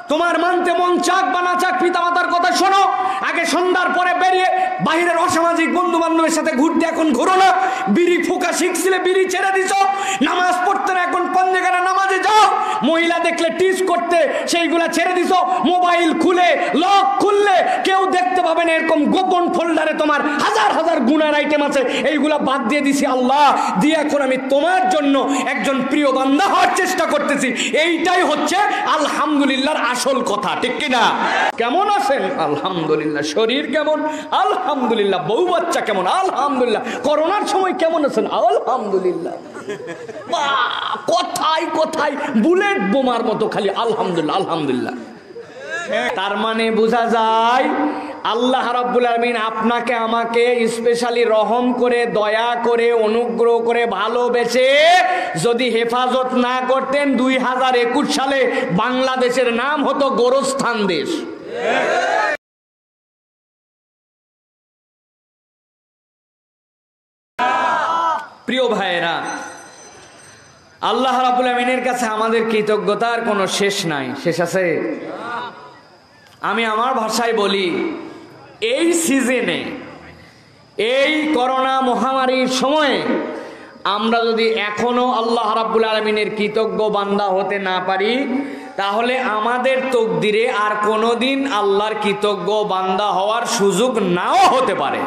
তোমার মানতে মন চাক বা না চাক পিতামাতার কথা শোনো। আগে সন্ধ্যার পরে বেরিয়ে বাইরের অসামাজিক বন্ধু বান্ধবের সাথে ঘুরতে এখন ঘুরো না। বিড়ি ফুকা শিখছিলে, বিড়ি ছেড়ে দিছ। নামাজ পড়তে না, এখন পঞ্জেখানে নামাজে যাও। মহিলা দেখলে টিস করতে, সেইগুলা ছেড়ে দিছ। মোবাইল খুলে লক খুললে কেউ দেখতে পাবে না, এরকম গোপন ফোল্ডারে তোমার হাজার হাজার গুনার আইটেম আছে, এইগুলা বাদ দিয়ে দিছি আল্লাহ দিয়ে। এখন আমি তোমার জন্য একজন প্রিয় বান্দা হওয়ার চেষ্টা করতেছি। এইটাই হচ্ছে আলহামদুলিল্লাহর আসল কথা, ঠিক কিনা? কেমন আছেন? আলহামদুলিল্লাহ। শরীর কেমন? আলহামদুলিল্লাহ। বউ বাচ্চা কেমন? আলহামদুলিল্লাহ। করোনার সময় কেমন আছেন? আলহামদুলিল্লাহ। কোথায় কোথায় বুলেট বোমার মতো খালি আলহামদুলিল্লাহ আলহামদুলিল্লাহ। তার মানে বোঝা যায় আল্লাহ রাব্বুল আলামিন আপনাকে আমাকে স্পেশালি রহম করে, দয়া করে, অনুগ্রহ করে, ভালোবেসে যদি হেফাজত না করতেন 2021 সালে বাংলাদেশের নাম হতো গোরস্থান দেশ। প্রিয় ভাইয়েরা, আল্লাহ রাব্বুল আমিনের কাছে আমাদের কৃতজ্ঞতার কোনো শেষ নাই। শেষ আছে? আমি আমার ভাষায় বলি, এই সিজনে, এই করোনা মহামারীর সময়ে আমরা যদি এখনো আল্লাহ রাব্বুল আমিনের কৃতজ্ঞ বান্দা হতে না পারি, তাহলে আমাদের তকদিরে আর কোনোদিন আল্লাহর কৃতজ্ঞ বান্দা হওয়ার সুযোগ নাও হতে পারে।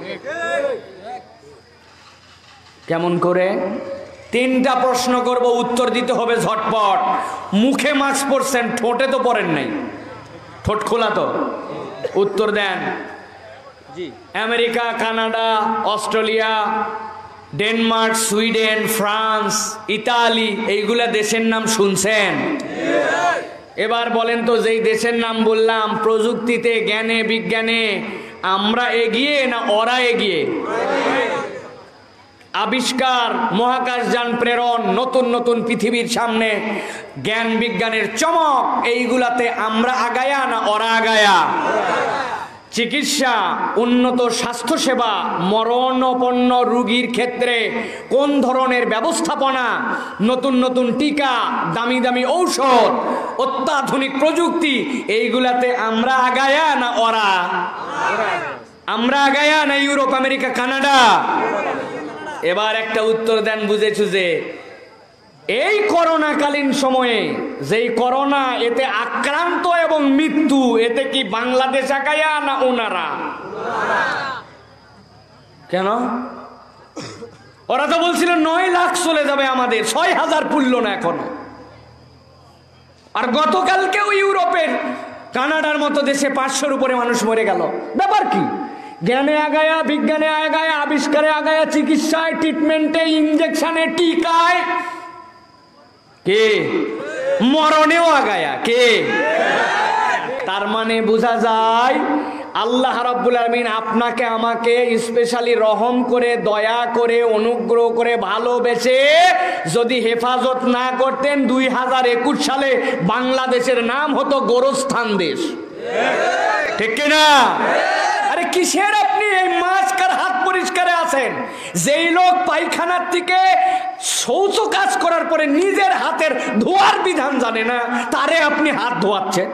কেমন করে? 3টা প্রশ্ন করব, উত্তর দিতে হবে ঝটপট। মুখে মাস্ক পরছেন, ঠোঁটে তো পরেন নাই, ঠোঁট খোলা তো? উত্তর দেন। America, Canada, Australia, Denmark, Sweden, France, Italy, এইগুলা দেশের নাম শুনছেন? এবার বলেন তো, যেই দেশের নাম বললাম, প্রযুক্তিতে, জ্ঞানে, বিজ্ঞানে আমরা এগিয়ে না ওরা এগিয়ে? আবিষ্কার, মহাকাশযান প্রেরণ, নতুন নতুন পৃথিবীর সামনে জ্ঞান বিজ্ঞানের চমক, এইগুলাতে আমরা আগায়া না ওরা আগায়া? চিকিৎসা, উন্নত স্বাস্থ্যসেবা, মরণাপন্ন রোগীর ক্ষেত্রে কোন ধরনের ব্যবস্থাপনা, নতুন নতুন টিকা, দামি দামি ঔষধ, অত্যাধুনিক প্রযুক্তি, এইগুলাতে আমরা আগায়া না ওরা? আমরা আগায়া না ইউরোপ, আমেরিকা, কানাডা? এবার একটা উত্তর দেন বুঝে সুঝে। এই করোনাকালীন সময়ে যেই করোনা, এতে আক্রান্ত এবং মৃত্যু, এতে কি বাংলাদেশ আগায়া না ওনারা? কেন? ওরা তো বলছিল 9 লাখ চলে যাবে আমাদের, 6,000 পুরল না এখনো। আর গতকালকেও ইউরোপের, কানাডার মতো দেশে 500-র উপরে মানুষ মরে গেল। ব্যাপার কি? জ্ঞানে আগায়া, বিজ্ঞানে আগায়া, আবিষ্কারে আগায়া, চিকিৎসায়, ট্রিটমেন্টে, ইনজেকশনে, টিকায়, কে? মরণেও আগায়া, কে? তার মানে বোঝা যায় আল্লাহ রাব্বুল আমিন আপনাকে আমাকে স্পেশালি রহম করে, দয়া করে, অনুগ্রহ করে, ভালোবেসে যদি হেফাজত না করতেন 2021 সালে বাংলাদেশের নাম হতো গোরস্থান দেশ, ঠিক কিনা? আরে কিসের আপনি এই মাস্ক আর হাত পরিষ্কারে আছেন? যেই লোক পায়খানার থেকে শৌচ কাজ করার পরে নিজের হাতের ধোয়ার বিধান জানে না, তারে আপনি হাত ধোয়াচ্ছেন।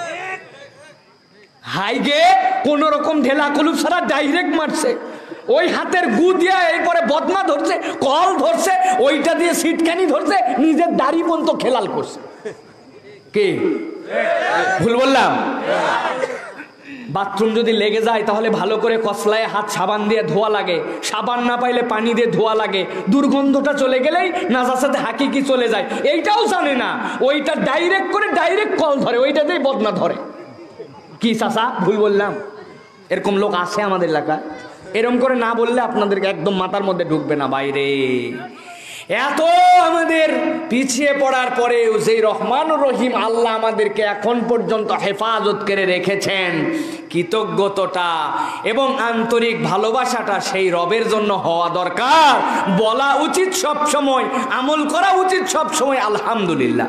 হাইগে কোন রকম ঢেলা কলুপ ছাড়া ডাইরেক্ট মারছে, ওই হাতের গু দিয়া এরপরে বদনা ধরছে, কল ধরছে, ওইটা দিয়ে সিটকানি ধরছে, নিজের দাড়ি পর্যন্ত খেলাল করছে। কে? ভুল বললাম? বাথরুম যদি লেগে যায় তাহলে ভালো করে কসলায় হাত সাবান দিয়ে ধোয়া লাগে, সাবান না পাইলে পানি দিয়ে ধোয়া লাগে, দুর্গন্ধটা চলে গেলেই নাজাসাতে হাকিকি চলে যায়, এইটাও জানে না। ওইটা ডাইরেক্ট করে ডাইরেক্ট কল ধরে, ওইটা দিয়ে বদনা ধরে। কি চাচা ভুল বললাম? এরকম লোক আছে আমাদের এলাকায়। এরকম করে না বললে আপনাদেরকে একদম মাথার মধ্যে ঢুকবে না। বাইরে এত আমাদের পিছিয়ে পড়ার পরেও যে রহমানুর রহিম আল্লাহ আমাদেরকে এখন পর্যন্ত হেফাজত করে রেখেছেন, কৃতজ্ঞতা এবং আন্তরিক ভালোবাসাটা সেই রবের জন্য হওয়া দরকার। বলা উচিত সব সময়, আমল করা উচিত সব সময় আলহামদুলিল্লাহ।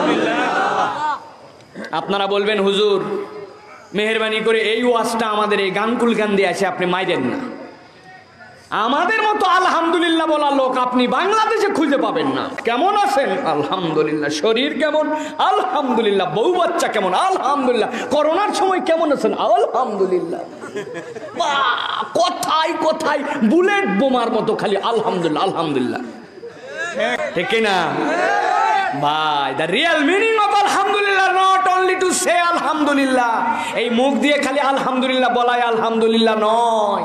আপনারা বলবেন হুজুর মেহেরবানি করে এই ওয়াজটা আমাদের এই গানকুল গান দিয়ে আসে আপনি মাইরেন না। আমাদের মতো আলহামদুলিল্লাহ বলা লোক আপনি বাংলাদেশে খুঁজে পাবেন না। কেমন আছেন? আলহামদুলিল্লাহ। শরীর কেমন? আলহামদুলিল্লাহ। বউ বাচ্চা কেমন? আলহামদুলিল্লাহ। করোনার সময় কেমন আছেন? আলহামদুলিল্লাহ। কোথায় কোথায় বুলেট বোমার মতো খালি আলহামদুলিল্লাহ আলহামদুলিল্লাহ, ঠিক না ভাই? দ্য রিয়েল মিনিং অফ আলহামদুলিল্লাহ নট অনলি টু সে আলহামদুলিল্লাহ। এই মুখ দিয়ে খালি আলহামদুলিল্লাহ বলাই আলহামদুলিল্লাহ নয়।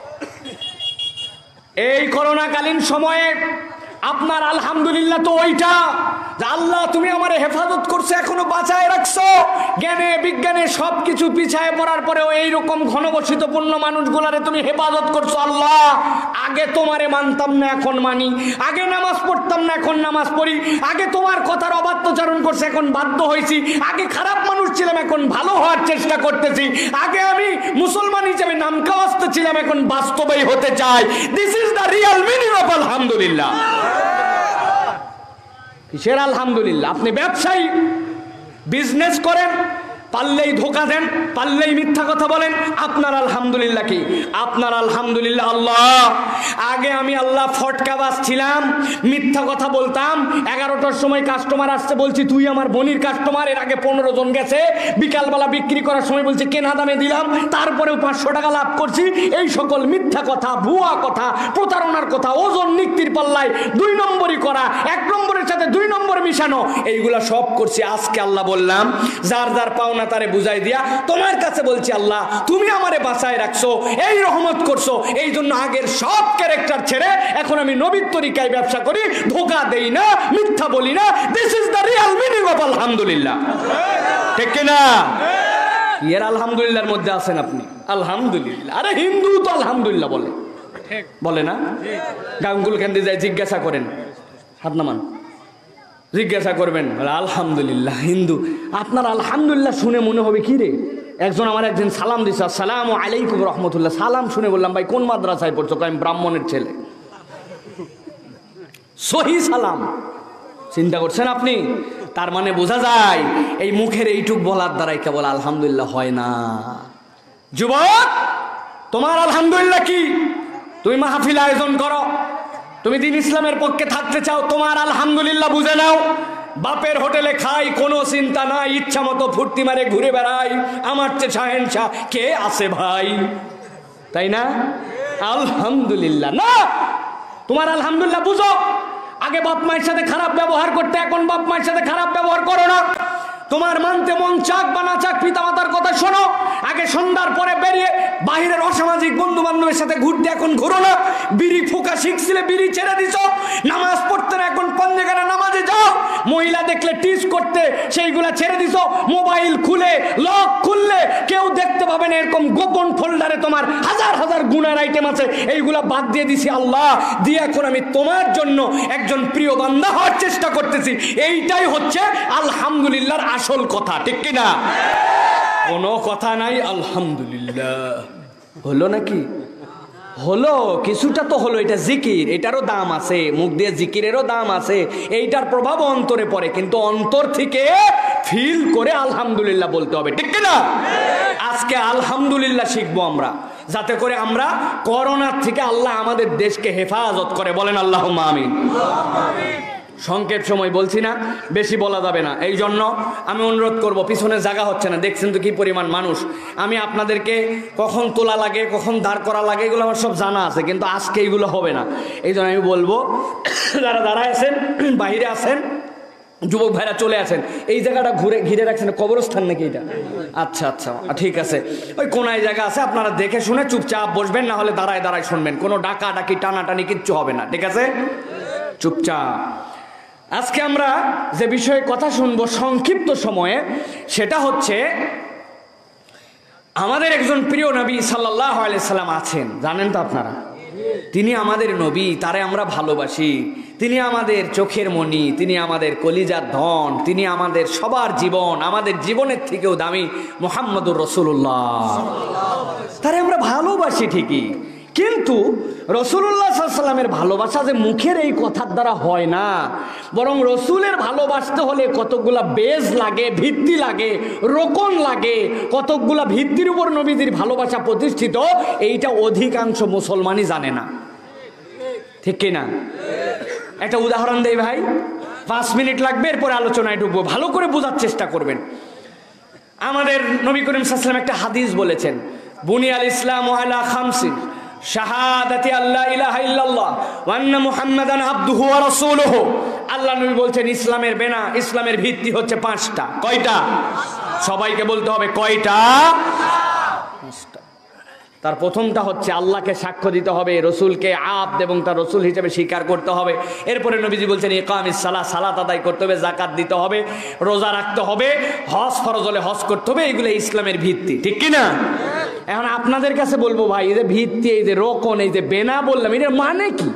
এই করোনাকালীন সময়ে আপনার আলহামদুলিল্লাহ তো ওইটা যে আল্লাহ তুমি আমার হেফাজত করছো, এখনো বাঁচায় রাখছো। জ্ঞানে বিজ্ঞানে সবকিছু পিছায় পড়ার পরেও এইরকম ঘনবসতিপূর্ণ মানুষগুলারে তুমি হেফাজত করছো। আল্লাহ আগে তোমারে মানতাম না, এখন মানি। আগে নামাজ পড়তাম না, এখন নামাজ পড়ি। আগে তোমার কথার অবাধ্যচারণ করছে, এখন বাধ্য হয়েছি। আগে খারাপ মানুষ ছিলাম, এখন ভালো হওয়ার চেষ্টা করতেছি। আগে আমি মুসলমান হিসেবে নামকাওয়াস্তে ছিলাম, এখন বাস্তবেই হতে চাই। This is the real meaning of আলহামদুলিল্লাহ। কিসের আলহামদুলিল্লাহ? আপনি ব্যবসায়ী, বিজনেস করেন, পারলেই ধোকা দেন, পারলেই মিথ্যা কথা বলেন, আপনার আলহামদুলিল্লাহ কি? আপনার আলহামদুলিল্লাহ আল্লাহ আগে আমি আল্লাহ ফটকাবাজ ছিলাম, মিথ্যা কথা বলতাম। 11টার সময় কাস্টমার আসছে, বলছি তুই আমার বোনির কাস্টমার। এর আগে 15 জন গেছে। বিকালবেলা বিক্রি করার সময় বলছি কেনা দামে দিলাম, তারপরেও 500 টাকা লাভ করছি। এই সকল মিথ্যা কথা, ভুয়া কথা, প্রতারণার কথা, ওজন নিক্তির পাল্লায় 2 নম্বরই করা, 1 নম্বরের সাথে 2 নম্বর মিশানো, এইগুলা সব করছি। আজকে আল্লাহ বললাম যার যার পাওনা তারে বুঝাই দিয়া তোমার কাছে বলছি আল্লাহ তুমি আমারে বাঁচায় রাখছো, এই রহমত করছো। এই জন্য আগের সব ক্যারেক্টার ছেড়ে এখন আমি নবীর তরিকায় ব্যবসা করি, ধোকা দেই না, মিথ্যা বলি না। This is the real meaning of আলহামদুলিল্লাহ, ঠিক কিনা? এর আলহামদুলিল্লাহর মধ্যে আছেন আপনি? আলহামদুলিল্লাহ। আরে হিন্দু তো আলহামদুলিল্লাহ বলে, বলে না? গাঙ্গুল কেন্দ্রে যায় জিজ্ঞাসা করেন, হাত নামান, জিজ্ঞাসা করবেন আলহামদুলিল্লাহ। হিন্দু আপনার আলহামদুলিল্লাহ শুনে মনে হবে কি রে? একজন আমার একদিন সালাম দিচ্ছে, আসসালামু আলাইকুম রহমতুল্লাহ। সালাম শুনে বললাম ভাই কোন মাদ্রাসায় পড়ছো? আমি ব্রাহ্মণের ছেলে। সহি সালাম। চিন্তা করছেন আপনি? তার মানে বোঝা যায় এই মুখের এইটুক বলার দ্বারাই কেবল আলহামদুলিল্লাহ হয় না। যুবক তোমার আলহামদুলিল্লাহ কি? তুমি মাহফিল আয়োজন করো, তুমি দিন ইসলামের পক্ষে থাকতে চাও, তোমার আলহামদুলিল্লাহ বুঝে নাও। বাপের হোটেলে খাই, কোনো চিন্তা নাই, ইচ্ছা মতো ফুর্তি মারে ঘুরে বেড়াই, আমার চেয়ে শাহেনশাহ কে আছে ভাই? তাই না? আলহামদুলিল্লাহ না, তোমার আলহামদুলিল্লাহ বুঝো। আগে বাপ মায়ের সাথে খারাপ ব্যবহার করতে, এখন বাপ মায়ের সাথে খারাপ ব্যবহার করো না। তোমার মানতে মন চাক বা না চাক পিতামাতার কথা শোনো। আগে সন্ধ্যার পরে বেরিয়ে বাহিরের অসামাজিক বন্ধু বান্ধবের সাথে ঘুরতে, এখন ঘুরো না। বিড়ি ফুকা শিখছিলে, বিড়ি ছেড়ে দিছো। নামাজ পড়তে না, এখন পঞ্জেখানে নামাজে যাও। মহিলা দেখলে টিস করতে, সেইগুলা ছেড়ে দিছো। মোবাইল খুলে লক খুললে কেউ দেখতে পাবে না, এরকম গোপন ফোল্ডারে তোমার হাজার হাজার গুনার আইটেম আছে, এইগুলা বাদ দিয়ে দিছি আল্লাহ দিয়ে। এখন আমি তোমার জন্য একজন প্রিয় বান্দা হওয়ার চেষ্টা করতেছি। এইটাই হচ্ছে আলহামদুলিল্লাহর আসল কথা, ঠিক কিনা? কোনো কথা নাই, আলহামদুলিল্লাহ হলো নাকি? হলো, কিছুটা তো হলো। এটা জিকির, এটারও দাম আছে, মুখ দিয়ে জিকিরেরও দাম আছে, এইটার প্রভাব অন্তরে পড়ে, কিন্তু অন্তর থেকে ফিল করে আলহামদুলিল্লাহ বলতে হবে, ঠিক কিনা? আজকে আলহামদুলিল্লাহ শিখবো আমরা, যাতে করে আমরা করোনার থেকে আল্লাহ আমাদের দেশকে হেফাজত করে। বলেন আল্লাহুম্মা আমিন। সংক্ষেপ সময় বলছি না, বেশি বলা যাবে না, এই জন্য আমি অনুরোধ করব, পিছনে জায়গা হচ্ছে না, দেখছেন তো কি পরিমাণ মানুষ। আমি আপনাদেরকে কখন তোলা লাগে, কখন দাঁড় করা লাগে, এগুলো আমার সব জানা আছে, কিন্তু আজকে এইগুলো হবে না। এই জন্য আমি বলবো যারা দাঁড়ায় আছেন, বাইরে আছেন, যুবক ভাইরা চলে আসেন। এই জায়গাটা ঘিরে রাখছেন কবরস্থান নাকি এটা? আচ্ছা আচ্ছা, ঠিক আছে। ওই কোনায় জায়গা আছে, আপনারা দেখে শুনে চুপচাপ বসবেন, না হলে দাঁড়ায় দাঁড়ায় শুনবেন। কোনো ডাকা ডাকি টানাটানি কিচ্ছু হবে না, ঠিক আছে? চুপচাপ। আজকে আমরা যে বিষয়ে কথা শুনবো সংক্ষিপ্ত সময়ে, সেটা হচ্ছে আমাদের একজন প্রিয় নবী সাল্লাল্লাহু আলাইহি সাল্লাম আছেন, জানেন তো আপনারা? তিনি আমাদের নবী, তারে আমরা ভালোবাসি। তিনি আমাদের চোখের মণি, তিনি আমাদের কলিজার ধন, তিনি আমাদের সবার জীবন, আমাদের জীবনের থেকেও দামি মুহাম্মদুর রাসূলুল্লাহ। তারে আমরা ভালোবাসি ঠিকই, কিন্তু রাসূলুল্লাহ সাল্লাল্লাহু আলাইহি ওয়াসাল্লামের ভালোবাসা যে মুখের এই কথার দ্বারা হয় না, বরং রসুলের ভালোবাসতে হলে কতকগুলা বেজ লাগে, ভিত্তি লাগে, রোকন লাগে, কতকগুলা ভিত্তির উপর নবীজির ভালোবাসা প্রতিষ্ঠিত। এইটা অধিকাংশ মুসলমানই জানে না। ঠিক কিনা? একটা উদাহরণ দেই ভাই, 5 মিনিট লাগবে, এরপরে আলোচনায় ঢুকবো, ভালো করে বোঝার চেষ্টা করবেন। আমাদের নবী করিম সাল্লাল্লাহু আলাইহি ওয়াসাল্লাম একটা হাদিস বলেছেন, বুনিয়াল ইসলামু আলা খামসিন, শাহাদাতি আল্লা ইলাহা ইল্লাল্লাহ ওয়া আন্না মুহাম্মাদান আবদুহু ওয়া রাসূলুহু। আল্লাহ নবী বলছেন ইসলামের বেনা, ইসলামের ভিত্তি হচ্ছে 5টা। কয়টা? সবাইকে বলতে হবে কয়টা? 5টা। তার প্রথমটা হচ্ছে আল্লাহকে সাক্ষ্য দিতে হবে, রসুলকে আবদ এবং তার রসুল হিসেবে স্বীকার করতে হবে। এরপরে নবীজি বলছেন ইকামিস সালাহ, সালাত আদায় করতে হবে, যাকাত দিতে হবে, রোজা রাখতে হবে, হজ ফরজ হলে হজ করতে হবে। এগুলো ইসলামের ভিত্তি, ঠিক কি না? এখন আপনাদের কাছে বলবো ভাই, এই যে ভিত্তি, এই যে রোকন, এই যে বেনা বললাম, এটার মানে কি?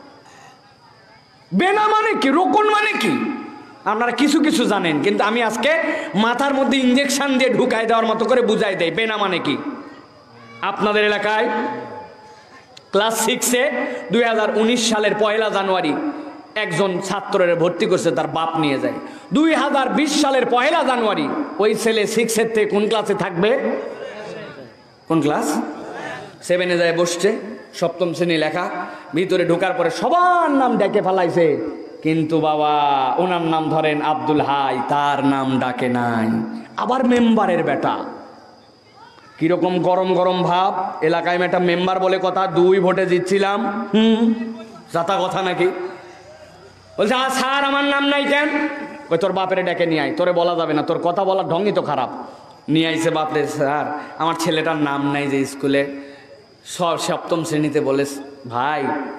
বেনা মানে কি, রোকন মানে কি? আপনারা কিছু কিছু জানেন, কিন্তু আমি আজকে মাথার মধ্যে ইঞ্জেকশন দিয়ে ঢুকাই দেওয়ার মতো করে বুঝাই দেয় বেনা মানে কি। আপনাদের এলাকায় ক্লাস 6-এ 2019 সালের 1 জানুয়ারি একজন ছাত্রের ভর্তি করছে, তার বাপ নিয়ে যায়। 2020 সালের 1 জানুয়ারি ওই ছেলে 6-এর থেকে কোন ক্লাসে থাকবে? কোন ক্লাস? 7-এ যায় বসছে, 7ম শ্রেণী লেখা। ভিতরে ঢোকার পরে সবার নাম ডেকে ফেলাইছে, কিন্তু বাবা ওনার নাম ধরেন আব্দুল হাই, তার নাম ডাকে নাই। আবার মেম্বারের বেটা, কিরকম গরম গরম ভাব। এলাকায় একটা মেম্বার বলে কথা, 2 ভোটে জিতছিলাম। যাতা কথা নাকি? বলছে স্যার আমার নাম নাই কেন? ওই তোর বাপের ডেকে নিয়ে আয়, তোরে বলা যাবে না, তোর কথা বলার ঢঙ্গই তো খারাপ। নিয়ে আইছে বাপরে, স্যার আমার ছেলেটার নাম নাই যে স্কুলে, 7ম শ্রেণীতে। বলে ভাই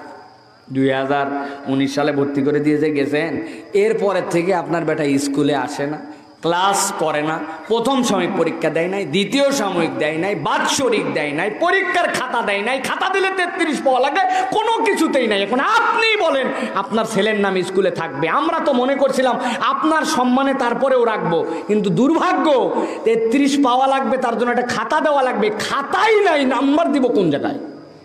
2019 সালে ভর্তি করে দিয়ে যে গেছেন, এরপরের থেকে আপনার বেটা স্কুলে আসে না, ক্লাস করে না, প্রথম সাময়িক পরীক্ষা দেয় নাই, দ্বিতীয় সাময়িক দেয় নাই, বাৎসরিক দেয় নাই, পরীক্ষার খাতা দেয় নাই, খাতা দিলে 33 পাওয়া লাগে, কোনো কিছুতেই নাই। এখন আপনি বলেন আপনার ছেলের নাম স্কুলে থাকবে? আমরা তো মনে করছিলাম আপনার সম্মানে তারপরেও রাখবো, কিন্তু দুর্ভাগ্য 33 পাওয়া লাগবে, তার জন্য একটা খাতা দেওয়া লাগবে, খাতাই নাই, নাম্বার দিব কোন জায়গায়?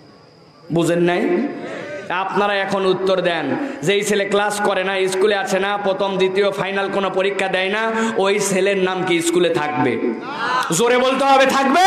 বুঝেন নাই? আপনারা এখন উত্তর দেন, যেই ছেলে ক্লাস করে না, স্কুলে আসে না, প্রথম দ্বিতীয় ফাইনাল কোনো পরীক্ষা দেয় না, ওই ছেলের নাম কি স্কুলে থাকবে? জোরে বলতে হবে থাকবে।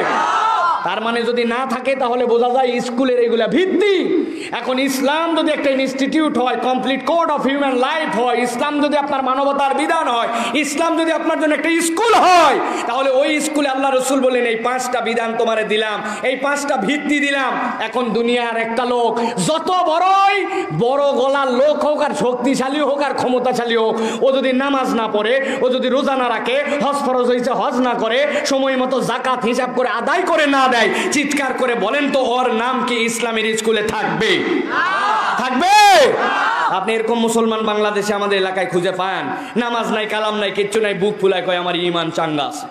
তার মানে যদি না থাকে তাহলে বোঝা যায় স্কুলের এগুলা ভিত্তি। এখন ইসলাম যদি একটা ইনস্টিটিউট হয়, complete code of human life হয়, ইসলাম যদি আপনার মানবতার বিধান হয়, ইসলাম যদি আপনার জন্য একটা স্কুল হয়, তাহলে ওই স্কুলে আল্লাহ রসুল বলেন এই 5টা বিধান তোমারে দিলাম, এই 5টা ভিত্তি দিলাম। এখন দুনিয়ার একটা লোক যত বড়ই বড় গলার লোক হোক, আর শক্তিশালী হোক, আর ক্ষমতাশালী হোক, ও যদি নামাজ না পড়ে, ও যদি রোজা না রাখে, হজ ফরজ হয়েছে হজ না করে, সময় মতো যাকাত হিসাব করে আদায় করে না দেয়, চিৎকার করে বলেন তো ওর নাম কি ইসলামের স্কুলে থাকবে? থাকবে? আপনি এরকম মুসলমান বাংলাদেশে আমাদের এলাকায় খুঁজে পান, নামাজ নাই, কালাম নাই, কিচ্ছু নাই, বুক ফুলায় কয় আমার ঈমান চাঙ্গা আছে।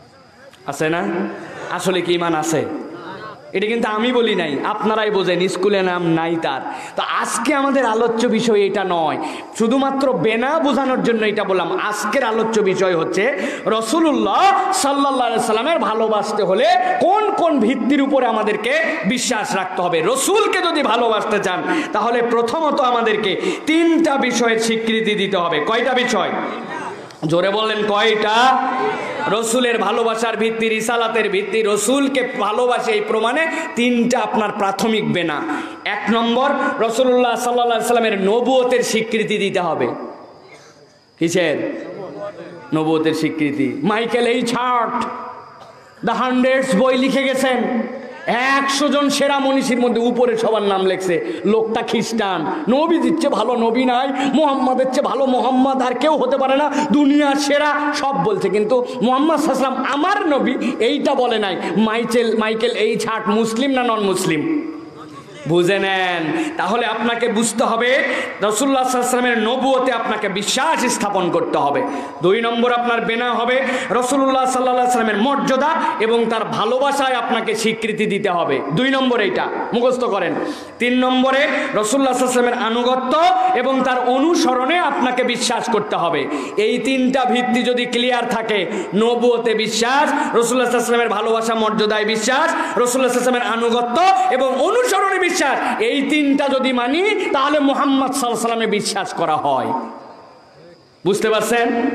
আছে না? আসলে কি ঈমান আছে? এটা কিন্তু আমি বলি নাই, আপনারাই বোঝেন, স্কুলে নাম নাই তার। তো আজকে আমাদের আলোচ্য বিষয় এটা নয়, শুধুমাত্র বেনা বোঝানোর জন্য এটা বললাম। আজকের আলোচ্য বিষয় হচ্ছে রাসূলুল্লাহ সাল্লাল্লাহু আলাইহি সাল্লামের ভালোবাসতে হলে কোন কোন ভিত্তির উপরে আমাদেরকে বিশ্বাস রাখতে হবে। রসুলকে যদি ভালোবাসতে চান তাহলে প্রথমত আমাদেরকে 3টা বিষয়ের স্বীকৃতি দিতে হবে। কয়টা বিষয়? জোরে বললেন কয়টা? রসুলের ভালোবাসার ভিত্তি, রিসালাতের ভিত্তি, রসুলকে ভালোবাসে এই প্রমাণে 3টা আপনার প্রাথমিক বেনা। 1 নম্বর, রাসূলুল্লাহ সাল্লাল্লাহু আলাইহি সাল্লামের নবুয়তের স্বীকৃতি দিতে হবে। কিসের? নবুয়তের স্বীকৃতি। মাইকেল এইচ হার্ট দ্য 100 বই লিখে গেছেন, 100 জন সেরা মনীষীর মধ্যে উপরে সবার নাম লেখছে। লোকটা খ্রিস্টান, নবী দিচ্ছে ভালো নবী নাই, মুহাম্মাদের চেয়ে ভালো মুহাম্মদ আর কেউ হতে পারে না, দুনিয়ার সেরা সব বলছে, কিন্তু মুহাম্মদ সাল্লাল্লাহু আলাইহি ওয়াসাল্লাম আমার নবী এইটা বলে নাই। মাইকেল এইচ হার্ট মুসলিম না নন মুসলিম? বুঝে নেন। তাহলে আপনাকে বুঝতে হবে রাসূলুল্লাহ সাল্লাল্লাহু আলাইহি ওয়াসাল্লামের নবুয়তে আপনাকে বিশ্বাস স্থাপন করতে হবে। 2 নম্বর আপনার বেনা হবে রাসূলুল্লাহ সাল্লাল্লাহু আলাইহি ওয়াসাল্লামের মর্যাদা এবং তার ভালোবাসায় আপনাকে স্বীকৃতি দিতে হবে। 2 নম্বর এইটা মুখস্থ করেন। 3 নম্বরে রাসূলুল্লাহ সাল্লাল্লাহু আলাইহি ওয়াসাল্লামের আনুগত্য এবং তার অনুসরণে আপনাকে বিশ্বাস করতে হবে। এই 3টা ভিত্তি যদি ক্লিয়ার থাকে, নবুয়তে বিশ্বাস, রাসূলুল্লাহ সাল্লাল্লাহু আলাইহি ওয়াসাল্লামের ভালোবাসা মর্যাদায় বিশ্বাস, রাসূলুল্লাহ সাল্লাল্লাহু আলাইহি ওয়াসাল্লামের আনুগত্য এবং অনুসরণে বিশ্বাস, এই 3টা যদি মানি তাহলে মুহাম্মদ সাল্লাল্লাহু আলাইহি ওয়াসাল্লামে বিশ্বাস করা হয়। বুঝতে পারছেন?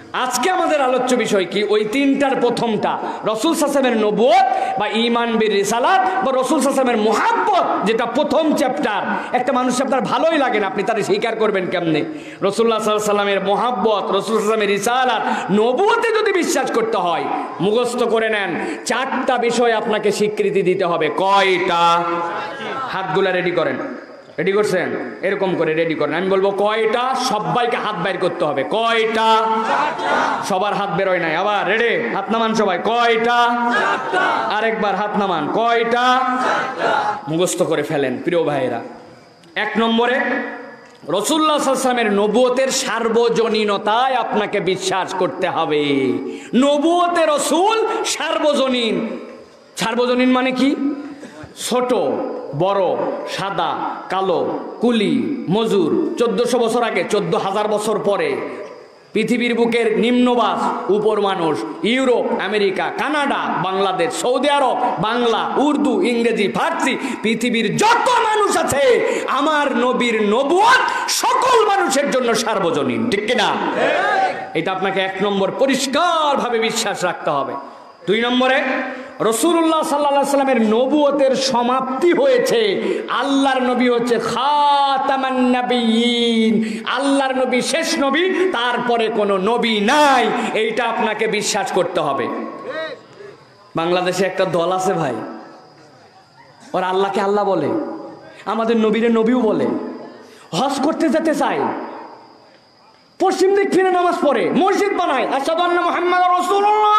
আজকে আমাদের আলোচ্য বিষয় কি? ওই তিনটার প্রথমটা রাসূল সাল্লাল্লাহু আলাইহি ওয়াসাল্লামের নবুয়ত বা ঈমান বির রিসালাত বা রাসূল সাল্লাল্লাহু আলাইহি ওয়াসাল্লামের মুহাব্বত, যেটা প্রথম চ্যাপ্টার। একটা মানুষ আপনার ভালোই লাগে না, আপনি তারে স্বীকার করবেন কেমনে? রাসূলুল্লাহ সাল্লাল্লাহু আলাইহি ওয়াসাল্লামের মুহাব্বত, রাসূল সাল্লাল্লাহু আলাইহি ওয়াসাল্লামের রিসালাত, নবুয়তে যদি বিশ্বাস করতে হয়, মুখস্থ করে নেন, চারটা বিষয় আপনাকে স্বীকৃতি দিতে হবে। কয়টা? হাতগুলা রেডি করেন। রেডি করছেন? এরকম করে রেডি করেন। আমি বলবো কয়টা, সবাইকে হাত বাইর করতে হবে। কয়টা? সবার হাত বের হয় নাই। আবার রেডি, হাত নামান সবাই। কয়টা? আরেকবার হাত নামান। কয়টা? মুখস্থ করে ফেলেন প্রিয় ভাইয়েরা। এক নম্বরে, রাসূলুল্লাহ সাল্লাল্লাহু আলাইহি ওয়াসাল্লামের নবুয়তের সার্বজনীনতায় আপনাকে বিশ্বাস করতে হবে। নবুয়তে রাসূল সার্বজনীন। সার্বজনীন মানে কি? ছোট বড়, সাদা কালো, কুলি মজুর, 1400 বছর আগে, 14,000 বছর পরে, পৃথিবীর বুকের নিম্নবাস, উপর মানুষ, ইউরোপ, আমেরিকা, কানাডা, বাংলাদেশ, সৌদি আরব, বাংলা, উর্দু, ইংরেজি, ফার্সি, পৃথিবীর যত মানুষ আছে, আমার নবীর নবুয়ত সকল মানুষের জন্য সার্বজনীন। ঠিক কিনা? এটা আপনাকে এক নম্বর পরিষ্কারভাবে বিশ্বাস রাখতে হবে। দুই নম্বরে, রাসূলুল্লাহ সাল্লাল্লাহু আলাইহি ওয়াসাল্লামের নবুয়তের সমাপ্তি হয়েছে। আল্লাহর নবী হচ্ছে খাতামান নবিয়্যিন, আল্লাহর নবী শেষ নবী, তারপরে কোনো নবী নাই। এইটা আপনাকে বিশ্বাস করতে হবে। বাংলাদেশে একটা দল আছে ভাই, ওরা আল্লাহকে আল্লাহ বলে, আমাদের নবীরে নবীও বলে, হজ করতে যেতে চায়, পশ্চিম দিক ফিরে নামাজ পড়ে, মসজিদ বানায়, আশহাদু আন্না মুহাম্মাদুর রাসূলুল্লাহ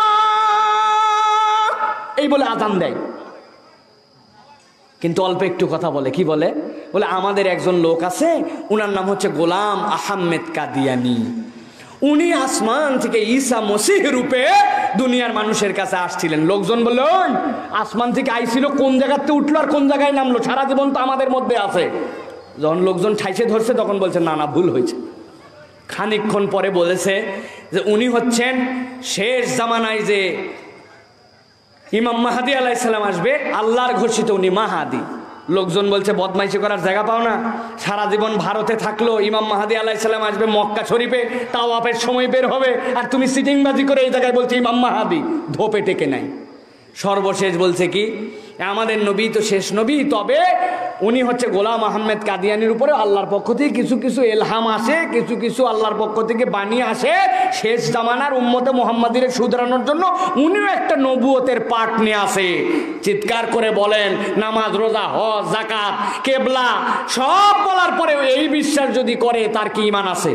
এই বলে আযান দেয়, কিন্তু অল্প একটু কথা বলে। কি বলে? বলে আমাদের একজন লোক আছে, উনার নাম হচ্ছে গোলাম আহমেদ কাদিয়ানি, উনি আসমান থেকে ঈসা মসিহ রূপে দুনিয়ার মানুষের কাছে আসছিলেন। লোকজন বলল, আসমান থেকে আইছিল, কোন জায়গাতে উঠলো আর কোন জায়গায় নামলো, সারা জীবন তো আমাদের মধ্যে আছে। যখন লোকজন ঠাইসে ধরছে তখন বলছে না না, ভুল হয়েছে। খানিকক্ষণ পরে বলেছে যে উনি হচ্ছেন শেষ জামানায় যে ইমাম মাহাদি আলাইহিস সালাম আসবে, আল্লাহর ঘোষিত উনি মাহাদি। লোকজন বলছে বদমাইশি করার জায়গা পাও না, সারা জীবন ভারতে থাকলো, ইমাম মাহাদি আলাইহিস সালাম আসবে মক্কা শরীফে, তাওয়াফের সময় বের হবে, আর তুমি সিটিংবাজি করে এই জায়গায় বলছো ইমাম মাহাদি, ধোপে টেকে নাই। সর্বশেষ বলছে কি, আমাদের নবী তো শেষ নবী, তবে উনি হচ্ছে গোলাম আহমেদ কাদিয়ানির উপরে আল্লাহর পক্ষ থেকে কিছু কিছু এলহাম আসে, কিছু কিছু আল্লাহর পক্ষ থেকে বাণী আসে, শেষ জামানার উম্মতে মুহাম্মাদিরে শুধরানোর জন্য উনিও একটা নবুয়তের পাঠ নিয়ে আসে। চিৎকার করে বলেন, নামাজ, রোজা, হজ, যাকাত, কেবলা সব বলার পরে এই বিশ্বাস যদি করে, তার কি ঈমান আছে?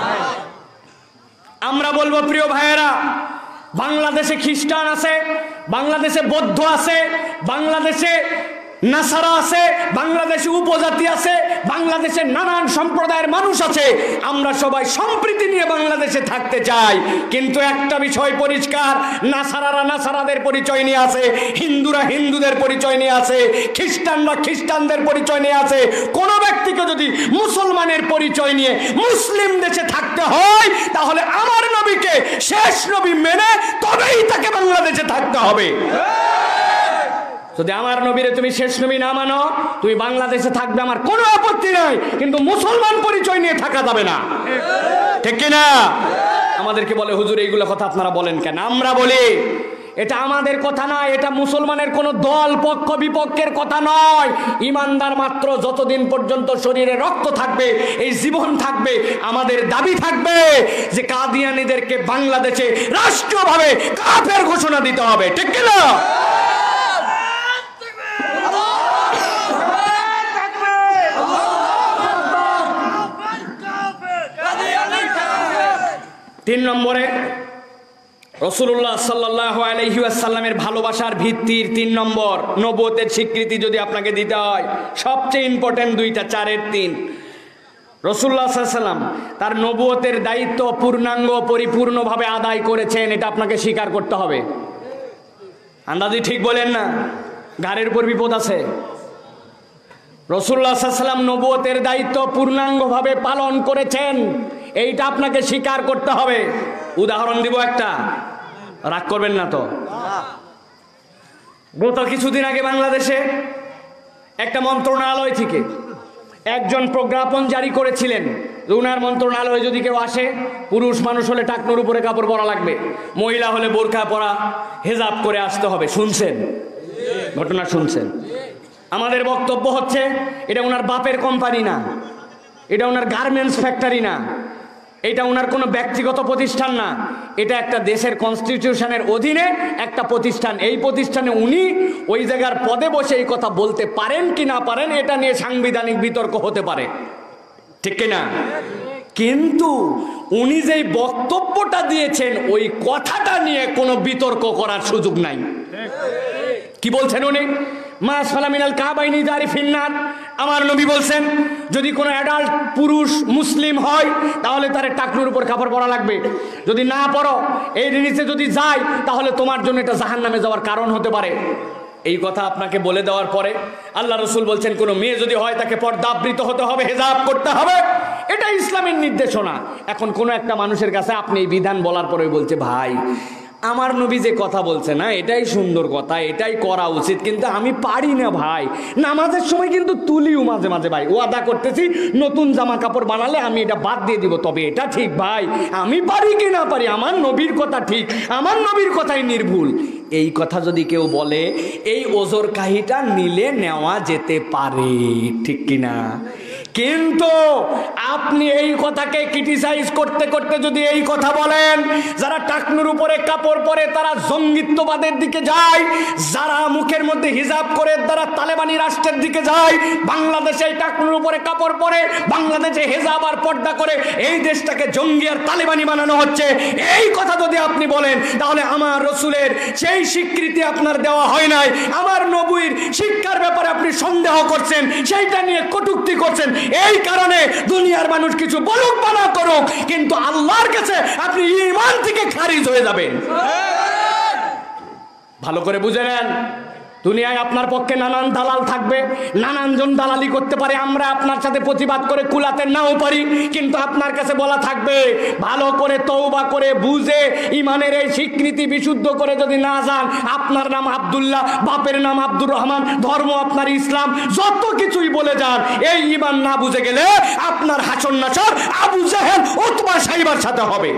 আমরা বলবো প্রিয় ভাইয়েরা, বাংলাদেশে খ্রিস্টান আছে, বাংলাদেশে বৌদ্ধ আছে, বাংলাদেশে নাসারা আছে, বাংলাদেশে উপজাতি আছে, বাংলাদেশে নানান সম্প্রদায়ের মানুষ আছে। আমরা সবাই সম্প্রীতি নিয়ে বাংলাদেশে থাকতে চাই, কিন্তু একটা বিষয় পরিষ্কার, নাসারারা নাসারাদের পরিচয় নিয়ে আছে, হিন্দুরা হিন্দুদের পরিচয় নিয়ে আছে, খ্রিস্টানরা খ্রিস্টানদের পরিচয় নিয়ে আছে। কোনো ব্যক্তিকে যদি মুসলমানের পরিচয় নিয়ে মুসলিম দেশে থাকতে হয়, তাহলে আমার নবীকে শেষ নবী মেনে তবেই তাকে বাংলাদেশে থাকতে হবে। যদি আমার নবীরে তুমি শেষ নবী না মানো, তুমি বাংলাদেশে থাকবে, আমার কোনো আপত্তি নাই, কিন্তু মুসলমান পরিচয় নিয়ে থাকা যাবে না। ঠিক কিনা? আমাদেরকে বলে হুজুর এইগুলো কথা আপনারা বলেন কেন? আমরা বলি এটা আমাদের কথা নয়, এটা মুসলমানের কোন দল পক্ষ বিপক্ষের কথা নয়। ইমানদার মাত্র যতদিন পর্যন্ত শরীরে রক্ত থাকবে, এই জীবন থাকবে, আমাদের দাবি থাকবে যে কাদিয়ানীদেরকে বাংলাদেশে রাষ্ট্রীয়ভাবে কাফের ঘোষণা দিতে হবে। ঠিক কিনা? তিন নম্বরে, রাসূলুল্লাহ সাল্লাল্লাহু আলাইহি ওয়াসাল্লামের ভালোবাসার ভিত্তির 3 নম্বর, নবুয়তের স্বীকৃতি যদি আপনাকে দিতে হয়, সবচেয়ে ইম্পর্টেন্ট দুইটা, 4-এর 3। রাসূলুল্লাহ সাল্লাল্লাহু আলাইহি ওয়াসাল্লাম তার নবুয়তের দায়িত্ব পূর্ণাঙ্গ পরিপূর্ণভাবে আদায় করেছেন, এটা আপনাকে স্বীকার করতে হবে। আন্দাজি ঠিক বলেন না, ঘাড়ের উপর বিপদ আছে। রাসূলুল্লাহ সাল্লাল্লাহু আলাইহি ওয়াসাল্লাম নবুয়তের দায়িত্ব পূর্ণাঙ্গভাবে পালন করেছেন, এইটা আপনাকে স্বীকার করতে হবে। উদাহরণ দিব একটা, রাগ করবেন না তো। গত কিছুদিন আগে বাংলাদেশে একটা মন্ত্রণালয় থেকে একজন প্রজ্ঞাপন জারি করেছিলেন, উনার মন্ত্রণালয়ে যদি কেউ আসে, পুরুষ মানুষ হলে টাকনোর উপরে কাপড় পরা লাগবে, মহিলা হলে বোরকা পরা, হেজাব করে আসতে হবে। শুনছেন ঘটনা? শুনছেন? আমাদের বক্তব্য হচ্ছে এটা ওনার বাপের কোম্পানি না, এটা ওনার গার্মেন্টস ফ্যাক্টরি না, এটা ওনার কোনো ব্যক্তিগত প্রতিষ্ঠান না, এটা একটা দেশের কনস্টিটিউশনের অধীনে একটা প্রতিষ্ঠান। এই প্রতিষ্ঠানে উনি ওই জায়গার পদে বসে এই কথা বলতে পারেন কি না পারেন এটা নিয়ে সাংবিধানিক বিতর্ক হতে পারে, ঠিক কিনা? কিন্তু উনি যেই বক্তব্যটা দিয়েছেন ওই কথাটা নিয়ে কোনো বিতর্ক করার সুযোগ নাই। কি বলছেন উনি? আমার নবী বলছেন যদি কোনো অ্যাডাল্ট পুরুষ মুসলিম হয় তাহলে তার টাকনুর উপর কাপড় পরা লাগবে, যদি না পরো এই নিচে যদি যায় তাহলে তোমার জন্য এটা জাহান্নামে যাওয়ার কারণ হতে পারে। এই কথা আপনাকে বলে দেওয়ার পরে আল্লাহ রসুল বলছেন কোনো মেয়ে যদি হয় তাকে পর্দাবৃত হতে হবে, হেজাব করতে হবে, এটা ইসলামের নির্দেশনা। এখন কোনো একটা মানুষের কাছে আপনি এই বিধান বলার পরে বলছে ভাই আমার নবী যে কথা বলছে না এটাই সুন্দর কথা, এটাই করা উচিত, কিন্তু আমি পারি না ভাই, নামাজের সময় কিন্তু তুলিও মাঝে মাঝে ভাই, ওয়াদা করতেছি নতুন জামা কাপড় বানালে আমি এটা বাদ দিয়ে দিব, তবে এটা ঠিক ভাই, আমি পারি কি না পারি, আমার নবীর কথা ঠিক, আমার নবীর কথাই নির্ভুল। এই কথা যদি কেউ বলে এই ওজর কাহিটা নিলে নেওয়া যেতে পারে, ঠিক কিনা? কিন্তু আপনি এই কথাকে ক্রিটিসাইজ করতে করতে যদি এই কথা বলেন যারা টাকনুর উপরে কাপড় পরে তারা জঙ্গিত্ববাদের দিকে যায়, যারা মুখের মধ্যে হিজাব করে তারা তালেবানি রাষ্ট্রের দিকে যায়, বাংলাদেশে এই টাকনুর উপরে কাপড় পরে বাংলাদেশে হিজাব আর পর্দা করে এই দেশটাকে জঙ্গি আর তালেবানি বানানো হচ্ছে, এই কথা যদি আপনি বলেন তাহলে আমার রসুলের সেই স্বীকৃতি আপনার দেওয়া হয় নাই, আমার নবীর শিক্ষার ব্যাপারে আপনি সন্দেহ করছেন, সেইটা নিয়ে কটূক্তি করছেন। এই কারণে দুনিয়ার মানুষ কিছু বলুক বা না করুক, কিন্তু আল্লাহর কাছে আপনি ঈমান থেকে খারিজ হয়ে যাবেন। ভালো করে বুঝে নেন, দুনিয়ায় আপনার পক্ষে নানান দালাল থাকবে, নানানজন দালালি করতে পারে, আমরা আপনার সাথে প্রতিবাদ করে কুলাতে নাও পারি, কিন্তু আপনার কাছে বলা থাকবে ভালো করে তওবা করে বুঝে ইমানের এই স্বীকৃতি বিশুদ্ধ করে যদি না যান, আপনার নাম আব্দুল্লাহ, বাপের নাম আব্দুর রহমান, ধর্ম আপনার ইসলাম, যত কিছুই বলে যান, এই ইমান না বুঝে গেলে আপনার হাসর নাসর আবু জাহেল উতবা সাইবার সাথে হবে।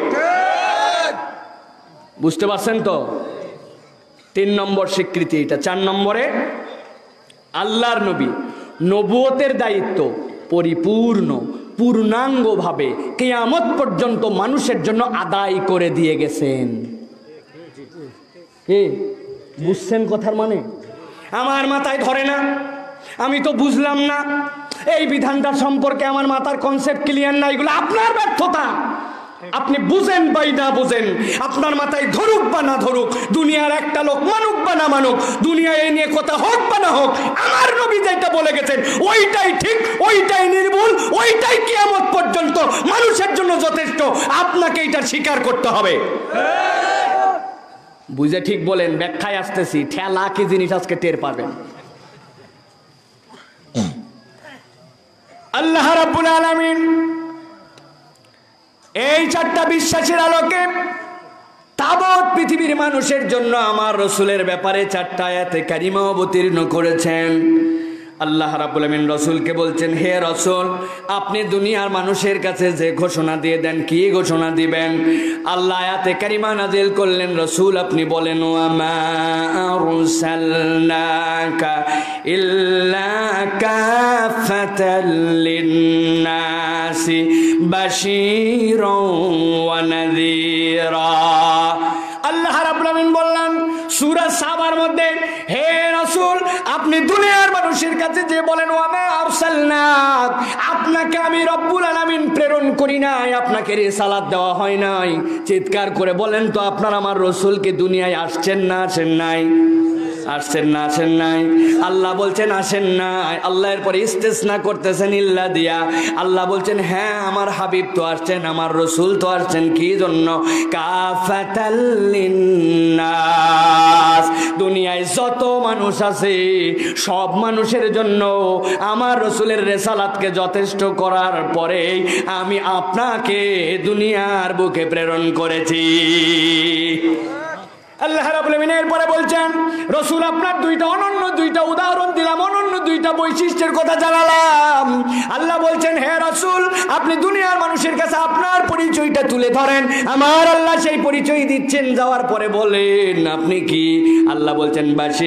বুঝতে পারছেন তো? 3 নম্বর স্বীকৃতি এটা। 4 নম্বরে আল্লাহর নবী নবুয়তের দায়িত্ব পরিপূর্ণ পূর্ণাঙ্গভাবে কিয়ামত পর্যন্ত মানুষের জন্য আদায় করে দিয়ে গেছেন। কি বুঝছেন কথার মানে? আমার মাথায় ধরে না, আমি তো বুঝলাম না, এই বিধানটার সম্পর্কে আমার মাথার কনসেপ্ট ক্লিয়ার না, এগুলো আপনার ব্যর্থতা। আপনি বুঝেন বা না বুঝেন, আপনার মাথায় ধরুক বা না ধরুক, দুনিয়ার একটা লোক মানুক বা না মানুক, দুনিয়ায় এই নিয়ে কথা হোক বা না হোক, আমার নবী যেটা বলে গেছেন ওইটাই ঠিক, ওইটাই নির্ভুল, ওইটাই কিয়ামত পর্যন্ত মানুষের জন্য যথেষ্ট। আপনাকে এটা স্বীকার করতে হবে। বুঝে ঠিক বলেন, ব্যাখ্যায় আসতেছি, ঠেলা কি জিনিস আজকে টের পাবেন। আল্লাহ রাব্বুল আলামিন এই 4টা বিশ্বাসের আলোকে তাবৎ পৃথিবীর মানুষের জন্য আমার রসুলের ব্যাপারে 4টা আয়াতে কারিমা অবতীর্ণ করেছেন। আল্লাহ রাব্বুল আমিন রসুলকে বলছেন, হে রসুল আপনি দুনিয়ার মানুষের কাছে যে ঘোষণা দিয়ে দেন, কি ঘোষণা দিবেন? আল্লাহ আয়াতে কারিমা নাজিল করলেন, রসুল আপনি বলেন, ওয়া মা আরসালনাকা ইল্লা কাফাতাল লিন্নাসি বাশীরাও ওয়া নাযীরা। আল্লাহ রাব্বুল আমিন বললেন সূরা সাবার মধ্যে, হে রাসূল আপনি দুনিয়ার মানুষের কাছে যে বলেন ওয়া মা আরসালনাক, আপনাকে আমি রব্বুল আলামিন প্রেরণ করি নাই, আপনাকে রিসালাত দেওয়া হয় নাই। চিৎকার করে বলেন তো আপনার আমার রাসূলকে দুনিয়ায় আসছেন না আসেন নাই? আসছেন না আসেন নাই? আল্লাহ বলছেন আসেন নাই, আল্লাহ এর পরে ইস্তেসনা করতেছেন ইল্লা দিয়া। আল্লাহ বলছেন হ্যাঁ আমার হাবিব তো আসছেন, আমার রসুল তো আসছেন, কি জন্য? কাফাতাল লিন্নাস, দুনিয়ায় যত মানুষ আছে সব মানুষের জন্য আমার রসুলের রেসালাতকে যথেষ্ট করার পরে আমি আপনাকে দুনিয়ার বুকে প্রেরণ করেছি। আল্লাহ রাব্বুল আমিন এরপরে বলছেন, রসুল আপনার দুইটা অনন্য দুইটা উদাহরণ দিলাম, অনন্য দুইটা বৈশিষ্ট্যের কথা জানালাম। আল্লাহ বলছেন হে রসুল আপনি দুনিয়ার মানুষের কাছে আপনার পরিচয়টা তুলে ধরেন। আমার আল্লাহ সেই পরিচয় দিচ্ছেন, যাওয়ার পরে বলেন আপনি কি? আল্লাহ বলছেন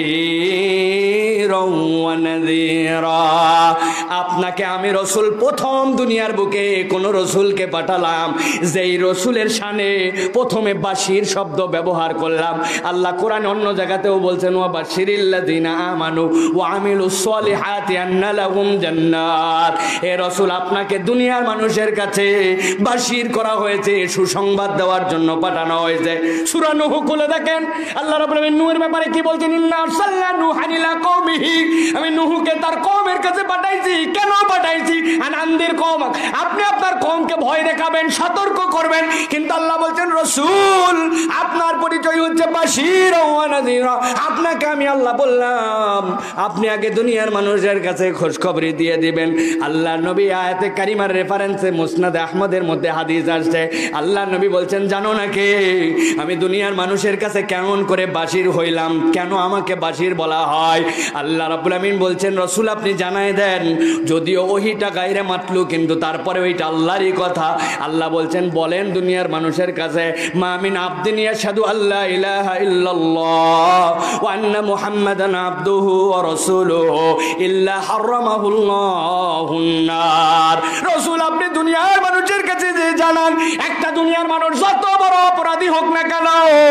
বাশীরাও ওয়া নাযীরা। আপনাকে আমি রসুল প্রথম দুনিয়ার বুকে কোন রসুলকে পাঠালাম যেই রসুলের শানে প্রথমে বাশির শব্দ ব্যবহার করলাম। আল্লাহ কোরআন অন্য জায়গাতেও বলছেন ওয়া বাশিরিল্লাযিনা আমানু ওয়া আমিলুস সলিহাতি আন্না লাহুম জান্নাত। হে রসুল আপনাকে দুনিয়ার মানুষের কাছে বাশির করা হয়েছে, সুসংবাদ দেওয়ার জন্য পাঠানো হয়েছে। সূরা নূহ খুলে দেখেন আল্লাহ রাব্বুল আলামিন নূহের ব্যাপারে কি বলছেন? ইন্না আরসালনা নূহান ইলা কওমিহি, আমি নূহকে তার কওমের কাছে পাঠাইছি। কেন পাঠাইছি? আনন্দের কওম, আপনি আপনার কওমকে ভয় দেখাবেন, সতর্ক করবেন। কিন্তু আল্লাহ বলছেন রসুল আপনার পরিচয় হচ্ছে বাশীর ওয়া নাযীরা। আপনাকে আমি আল্লাহ বললাম আপনি আগে দুনিয়ার মানুষের কাছে খোঁজখবরি দিয়ে দিবেন। আল্লাহ নবী আয়াতে কারিমার রেফারেন্সে মুসনাদে আহমদের মধ্যে হাদিস আসছে, আল্লাহ নবী বলছেন জানো না কে আমি দুনিয়ার মানুষের কাছে কেমন করে বাশীর হইলাম, কেন আমাকে বাশীর বলা হয়? আল্লাহ রাব্বুল আমিন বলছেন রসুল আপনি জানাই দেন। যদিও ওহিটা গায়রে মাতলু, কিন্তু তারপরে ওইটা আল্লাহরই কথা। আল্লাহ বলছেন বলেন দুনিয়ার মানুষের কাছে মা মিন আবদিন ইয়াশহাদু আল্লা ইলাহা ইল্লাল্লাহ ওয়া আন্না মুহাম্মাদান আবদুহু ওয়া রাসূলুহু ইল্লা হারামাহুল্লাহুন নার। রাসূল আপনি দুনিয়ার মানুষের কাছে যে জানান একটা দুনিয়ার মানুষ যত বড় অপরাধী হোক না কেন,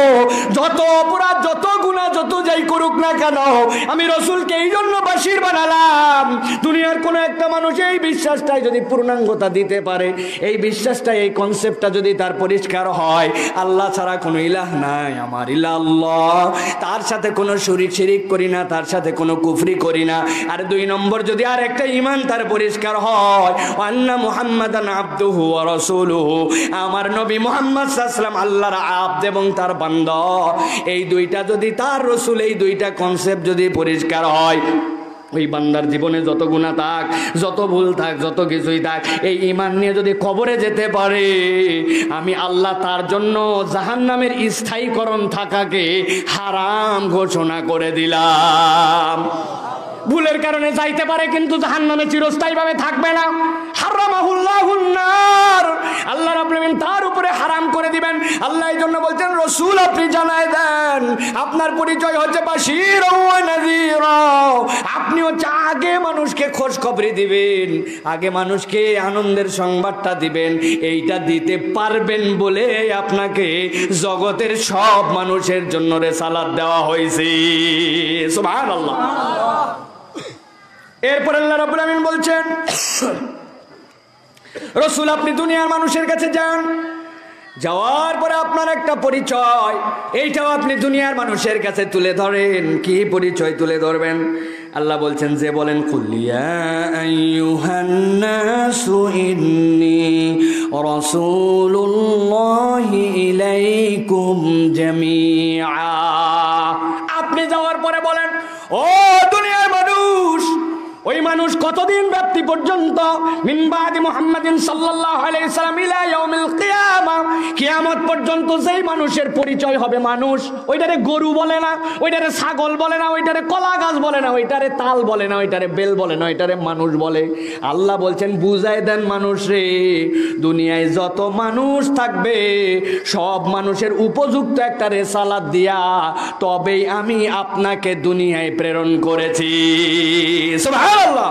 যত অপরাধ যত গুনাহ যত যাই করুক না কেন, আমি রাসূলকে এই জন্য বাশীর বানালাম। দুনিয়ার কোন একটা মানুষ এই বিশ্বাসটাই যদি পূর্ণাঙ্গতা দিতে পারে, এই বিশ্বাসটা এই কনসেপ্টটা যদি তার পরিষ্কার হয় আল্লাহ ছাড়া কোনো ইলাহ নাই, আমার ইলাহ আল্লাহ, তার সাথে কোনো শিরিক করি না, তার সাথে কোনো কুফরি করি না। আর দুই নম্বর যদি আর একটা ঈমান তার পরিষ্কার হয় আন্না মুহাম্মাদান আবদুহু ওয়া রাসূলুহু, আমার নবী মুহাম্মদ সাল্লাল্লাহু আলাইহি ওয়াসাল্লাম আল্লাহর আবদ এবং তার বান্দা, এই দুইটা যদি তার রাসূল এই দুইটা কনসেপ্ট যদি পরিষ্কার হয়, ওই বান্দার জীবনে যত গুনাহ থাক, যত ভুল থাক, যত কিছুই থাক, এই ঈমান নিয়ে যদি কবরে যেতে পারে আমি আল্লাহ তার জন্য জাহান্নামের স্থায়ীকরণ থাকাকে হারাম ঘোষণা করে দিলাম। ভুলের কারণে যাইতে পারে কিন্তু জাহান্নামে চিরস্থায়ীভাবে থাকবে না। হারামাহুল্লাহুন নার, আল্লাহ রাব্বুল আলামিন তার উপরে হারাম করে দিবেন। আল্লাহ এই জন্য বলছেন রসুল আপনি জানাই দেন আপনার পরিচয় হচ্ছে বাশীর ওয়া নাযীরা। আপনি হচ্ছে আগে মানুষকে খোঁজ খবরি দিবেন, আগে মানুষকে আনন্দের সংবাদটা দিবেন। এইটা দিতে পারবেন বলে আপনাকে জগতের সব মানুষের জন্য রিসালাত দেওয়া হয়েছে। সুবহানাল্লাহ। এরপর আল্লাহ রাব্বুল আমিন বলছেন রসুল আপনি দুনিয়ার মানুষের কাছে যান, যাওয়ার পরে আপনার একটা পরিচয় এইটাও আপনি দুনিয়ার মানুষের কাছে তুলে ধরেন। কি পরিচয় তুলে ধরবেন? আল্লাহ বলছেন যে বলেন কুল ইয়া আইয়ুহান নাসু ইন্নী রাসূলুল্লাহি ইলাইকুম জামিআ। আপনি যাওয়ার পরে বলেন ও দুনিয়ার মানুষ, ওই মানুষ কতদিন ব্যাপ্তি পর্যন্ত মিন বাদি মুহাম্মাদিন সাল্লাল্লাহু আলাইহি সাল্লাম ইলা ইয়াউমিল কিয়ামা, কিয়ামত পর্যন্ত যেই মানুষের পরিচয় হবে মানুষ, ওইটারে গরু বলে না, ওইটারে ছাগল বলে না, ওইটারে কলা গাছ বলে না, ওইটারে তাল বলে না, ওইটারে বেল বলে না, ওইটারে মানুষ বলে। আল্লাহ বলছেন বুঝাই দেন মানুষ রে, দুনিয়ায় যত মানুষ থাকবে সব মানুষের উপযুক্ত একটা রিসালাত দিয়া তবেই আমি আপনাকে দুনিয়ায় প্রেরণ করেছি। সুবহানাল্লাহ।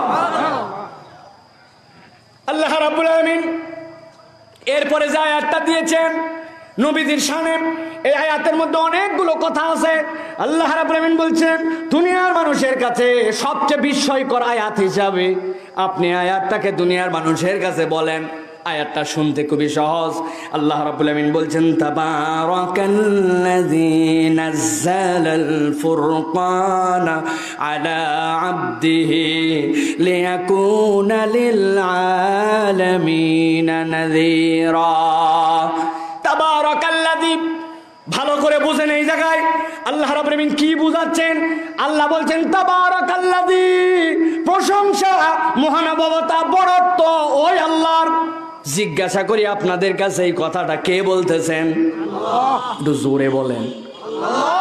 আল্লাহ রাব্বুল আলামিন এরপরে যে আয়াতটা দিয়েছেন নবীদের শানে, এই আয়াতের মধ্যে অনেকগুলো কথা আছে। আল্লাহ রাব্বুল আলামিন বলছেন দুনিয়ার মানুষের কাছে সবচেয়ে বিস্ময়কর আয়াত হিসাবে আপনি আয়াতটাকে দুনিয়ার মানুষের কাছে বলেন। আয়াতটা শুনতে খুবই সহজ। আল্লাহ রাব্বুল আমিন বলছেন তাবারাকাল্লাযী নাযালাল ফুরকানা আলা আবদিহি লিয়াকুনা লিল আলামিনা নাযীরা। তাবারাকাল্লাযী, ভালো করে বুঝেন এই জায়গায় আল্লাহ রাব্বুল আমিন কি বুঝাচ্ছেন। আল্লাহ বলছেন তাবারাকাল্লাযী, প্রশংসা মহানুভবতা বড়ত্ব ওই আল্লাহর। জিজ্ঞাসা করি আপনাদের কাছে এই কথাটা কে বলতেছেন? একটু জোরে বলেন।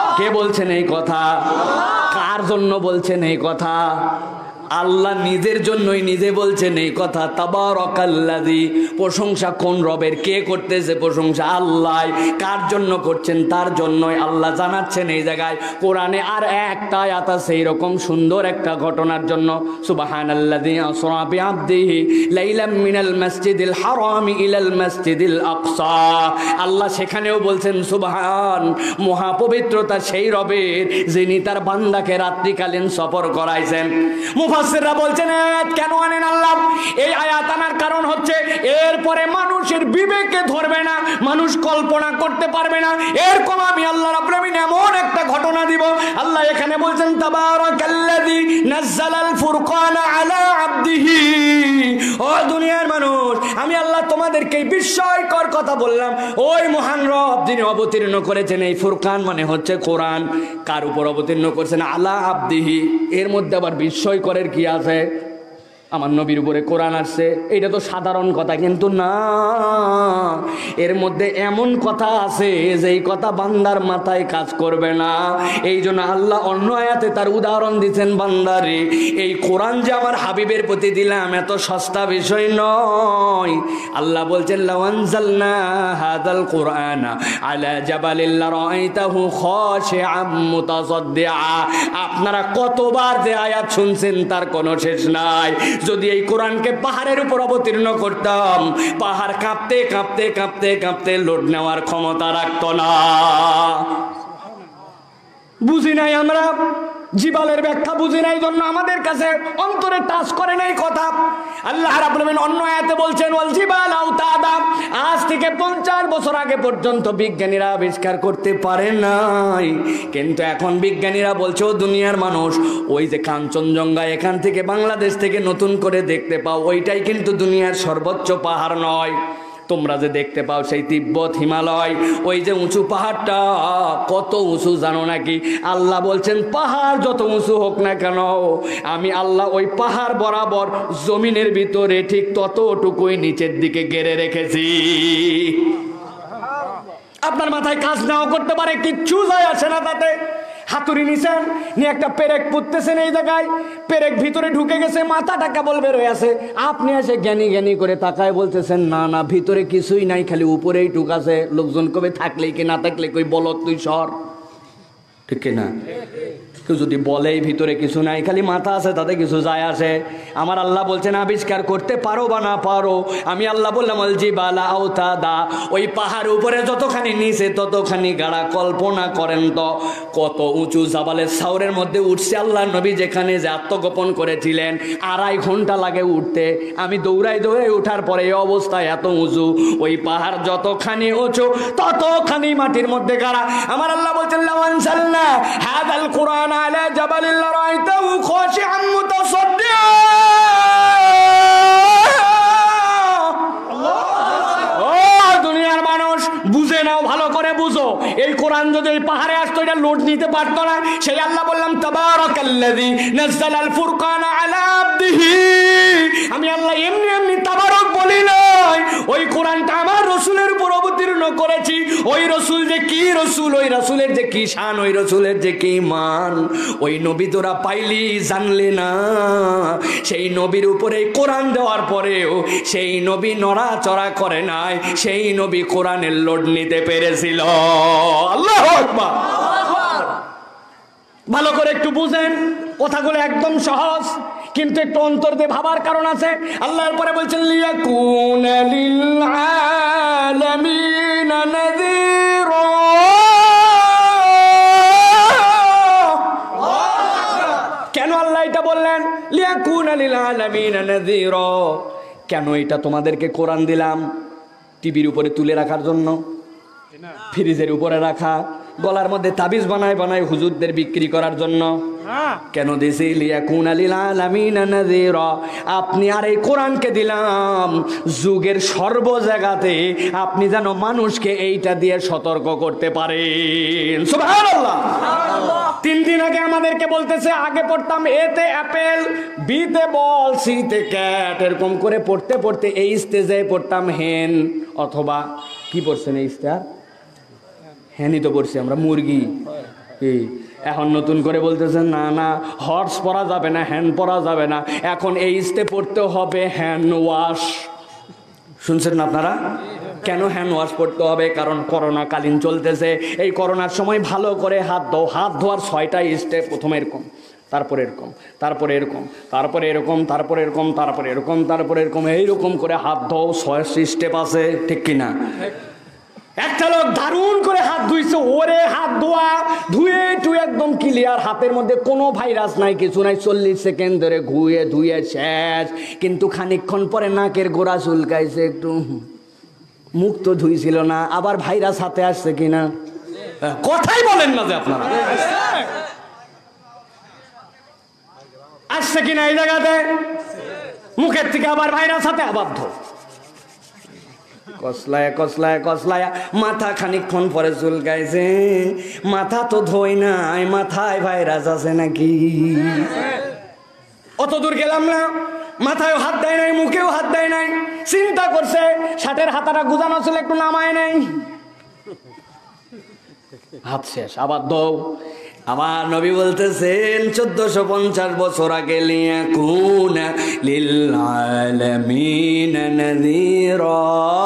কে বলছেন এই কথা? কার জন্য বলছেন এই কথা? আল্লাহ নিজের জন্যই নিজে বলছেন এই কথা। তাবারাকাল্লাযী, প্রশংসা কোন রবের? কে করতেছে প্রশংসা? আল্লাহ। কার জন্য করছেন? তার জন্যই। আল্লাহ জানাচ্ছেন এই জায়গায় কোরআনে আর একটা আয়াত আছে এরকম সুন্দর একটা ঘটনার জন্য। সুবহানাল্লাযী আসরা বিআবদিহি লাইলাম মিনাল মাসজিদিল হারামি ইলাল মাসজিদিল আকসা। আল্লাহ সেখানেও বলছেন সুবহান, মহাপবিত্রতা সেই রবের যিনি তার বান্দাকে রাত্রিকালীন সফর করাইছেন। মুফাসসিররা বলছেন আয়াত কেন আনেন আল্লাহ? এই আয়াত আনার কারণ হচ্ছে এরপরে মানুষের বিবেকে ধরবে না, মানুষ কল্পনা করতে পারবে না, এরকম আমি আল্লাহ রাব্বুল আলামিন এমন একটা ঘটনা দিব। আল্লাহ এখানে বলছেন তাবারাকাল্লাযী নাযালাল ফুরকানা আলা আবদিহি। ও দুনিয়ার মানুষ, আমি আল্লাহ তোমাদেরকে বিস্ময়কর কথা বললাম। ওই মহান রব যিনি অবতীর্ণ করেছেন এই ফুরকান মানে হচ্ছে কোরআন, কার উপর অবতীর্ণ করেছেন? আলা আবদিহি। এর মধ্যে আবার বিস্ময়করের কি আছে? আমার নবীর উপরে কোরআন আসছে, এটা তো সাধারণ কথা, কিন্তু না, এর মধ্যে এমন কথা আছে যেই কথা বান্দার মাথায় কাজ করবে না। এই জন্য আল্লাহ অন্য আয়াতে তার উদাহরণ দিচ্ছেন, বান্দারে এই কোরআন যে আমার হাবিবের প্রতি দিলাম এত সস্তা বিষয় নয়। আল্লাহ বলছেন লাউ আনজালনা হাযাল কুরআনা আলা জাবালিন লারাআইতাহু খাশিআম মুতাসাদ্দিআ। আপনারা কতবার যে আয়াত শুনছেন তার কোনো শেষ নাই। যদি এই কোরআনকে পাহাড়ের উপর অবতীর্ণ করতাম, পাহাড় কাঁপতে কাঁপতে কাঁপতে কাঁপতে লোড নেওয়ার ক্ষমতা রাখত না। বুঝি নাই আমরা, জিবালের ব্যাখ্যা বুঝি নাই, জন্য আমাদের কাছে অন্তরে টাচ করে নাই কথা। আল্লাহ রাব্বুল আলামিন অন্য আয়াতে বলছেন ওয়াল জিবাল আওতাদা। আজ থেকে 50 বছর আগে পর্যন্ত বিজ্ঞানীরা আবিষ্কার করতে পারে নাই, কিন্তু এখন বিজ্ঞানীরা বলছে ও দুনিয়ার মানুষ, ওই যে কাঞ্চনজঙ্ঘা এখান থেকে বাংলাদেশ থেকে নতুন করে দেখতে পাও, ওইটাই কিন্তু দুনিয়ার সর্বোচ্চ পাহাড় নয়। তোমরা যে দেখতে পাও সেই তিব্বত হিমালয়, ওই যে উঁচু পাহাড়টা কত উঁচু জানো নাকি? আল্লাহ বলছেন পাহাড় যত উঁচু হোক না কেন, আমি আল্লাহ ওই পাহাড় বরাবর জমিনের ভিতরে ঠিক ততটুকুই নিচের দিকে গেড়ে রেখেছি। আপনার মাথায় কাজ নাও করতে পারে, কিচ্ছু যায় আসে না তাতে। হাতুড়ি নিছেন, নিয়ে একটা পেরেক পুঁততেছেন, এই জায়গায় পেরেক ভিতরে ঢুকে গেছে, মাথাটা কেবল বের হয়ে আছে। আপনি এসে জ্ঞানী জ্ঞানী করে তাকায় বলতেছেন না না ভিতরে কিছুই নাই, খালি উপরেই ঢুকাছে। লোকজন কবে থাকলেই কি না থাকলে কই বলত তুই সর, ঠিক না? কেউ যদি বলে ভিতরে কিছু নাই খালি মাথা আছে, তাতে কিছু যায় আসে? আমার আল্লাহ বলছেন আবিষ্কার করতে পারো বা না পারো, আমি আল্লাহ বললাম আল জিবালা আওতাদা, ওই পাহাড় উপরে যতখানি নিচে ততখানি গাড়া। কল্পনা করেন তো কত উঁচু জাবালের সাউরের মধ্যে উঠছে আল্লাহ নবী, যেখানে যে আত্মগোপন করেছিলেন 2.5 ঘন্টা লাগে উঠতে। আমি দৌড়াই দৌড়াই উঠার পরে এই অবস্থায় এত উঁচু, ওই পাহাড় যতখানি উঁচু ততখানি মাটির মধ্যে গাড়া। আমার আল্লাহ বলছেন লাউ আনজালনা হাযাল কুরআন আলা জাবালিন লারাআইতাহু খাশিআম মুতাসাদ্দিআ। ও দুনিয়ার মানুষ, বুঝে নাও, ভালো করে বুঝো। এই কোরআন যদি এই পাহাড়ে আসতো এটা লোড নিতে পারতো না। সেই আল্লাহ বললাম তাবারাকাল্লাযী নাযালাল ফুরকানা আলা আবদিহি। আমি আল্লাহ এমনি এমনি তাবারক বলি নাই, ওই কোরআনটা আমার রসুলের উপর অবতীর্ণ করেছি। ওই রসুল যে কি রসুল, ওই রসুলের যে কি শান, ওই রসুলের যে কি মান, ওই নবী তোরা পাইলি জানলে না। সেই নবীর উপরে কোরআন দেওয়ার পরেও সেই নবী নড়াচড়া করে নাই, সেই নবী কোরআনের লোড নিতে পেরেছিল। আল্লাহু আকবার। ভালো করে একটু বুঝেন, কথাগুলো একদম সহজ, কিন্তু একটু অন্তর দিয়ে ভাবার কারণ আছে। আল্লাহর পরে বলছেন লিয়াকুনা লিল আলামিন নাযীরা। কেন আল্লাহ এটা বললেন লিয়াকুনা লিল আলামিন নাযীরা? কেন এটা তোমাদেরকে কোরআন দিলাম? টিভির উপরে তুলে রাখার জন্য, ফ্রিজের উপরে রাখা, গলার মধ্যে তাবিজ বানায় বানায় হুজুরদের বিক্রি করার জন্য কেন দিছি? লিয়াকুনা লিল আলামিনা নাযীরা। আপনি আর এই কোরআনকে দিলাম যুগের সর্ব জায়গাতে আপনি যেন মানুষকে এইটা দিয়ে সতর্ক করতে পারেন। সুবহানাল্লাহ। 3 দিন আগে আমাদেরকে বলতেছে, আগে পড়তাম এতে অ্যাপেল, বিতে বল, সিতে ক্যাট, এরকম করে পড়তে পড়তে এই স্টেজে পড়তাম হেন, অথবা কি পড়ছেন এই স্টার? হ্যানি তো পড়ছি আমরা মুরগি। এখন নতুন করে বলতেছেন না না হর্স পরা যাবে না, হ্যান্ড পরা যাবে না, এখন এই স্টে পড়তে হবে হ্যান্ড ওয়াশ। শুনছেন না আপনারা? কেন হ্যান্ড ওয়াশ করতে হবে? কারণ করোনা কালীন চলতেছে। এই করোনার সময় ভালো করে হাত ধোও। হাত ধোয়ার 6টা স্টেপ। প্রথমে এরকম, তারপরে এরকম, তারপরে এরকম, তারপরে এরকম, তারপরে এরকম, তারপরে এরকম, তারপরে এরকম, এইরকম করে হাত ধোও। 6 স্টেপ আছে, ঠিক কিনা? একটা লোক দারুণ করে হাত ধুইছে, ওরে হাত ধোয়া ধুয়ে টুয়ে একদম ক্লিয়ার, হাতের মধ্যে কোনো ভাইরাস নাই, কিছু নাই। 40 সেকেন্ড ধরে ঘুয়ে ধুয়ে শেষ। কিন্তু খানিকক্ষণ পরে নাকের গোড়া চুলকাইছে একটু, মুখ তো ধুইছিল না, আবার ভাইরাস হাতে আসছে কিনা? কথাই বলেন না যে আপনারা আসছে কিনা এই জায়গাতে? মুখের থেকে আবার ভাইরাস হাতে, আবার ধো, কসলায় কসলায় কসলায় মাথা খানিকক্ষণ পরে চুলকাইছে। মাথা তো ধোই নাই, মাথায় ভাইরাস আছে নাকি? অত দূর গেলাম না, মাথায় হাত দেয় নাই, মুখেও হাত দেয় নাই। চিন্তা করছে শার্টের হাতাটা গুজানো ছিল, একটু নামায় নাই, হাত শেষ, আবার দৌ। আমার নবী বলতেছেন 1450 বছর আগে লিয়াকুনা লিল আলামিন নাযীরা।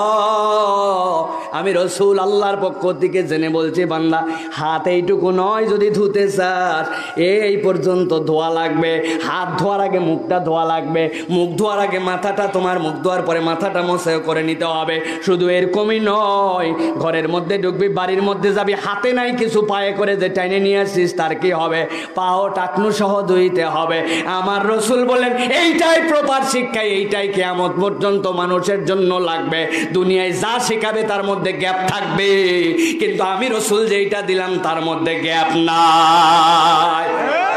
আমি রসুল আল্লাহর পক্ষ থেকে জেনে বলছি, বান্দা হাত এইটুকু নয়, যদি ধুতে চাস এই পর্যন্ত ধোয়া লাগবে। হাত ধোয়ার আগে মুখটা ধোয়া লাগবে, মুখ ধোয়ার আগে মাথাটা, তোমার মুখ ধোয়ার পরে মাথাটা মোছাও করে নিতে হবে। শুধু এরকমই নয়, ঘরের মধ্যে ঢুকবি, বাড়ির মধ্যে যাবি, হাতে নাই কিছু, পায়ে করে যে টাইনে নিয়ে আসছিস তার কি হবে? পাও টাকনু সহ ধুইতে হবে। আমার রসুল বলেন এইটাই প্রপার শিক্ষা, এইটাই কিয়ামত পর্যন্ত মানুষের জন্য লাগবে। দুনিয়ায় যা শেখাবে তার মধ্যে গ্যাপ থাকবে, কিন্তু আমি রসুল যেইটা দিলাম তার মধ্যে গ্যাপ নাই।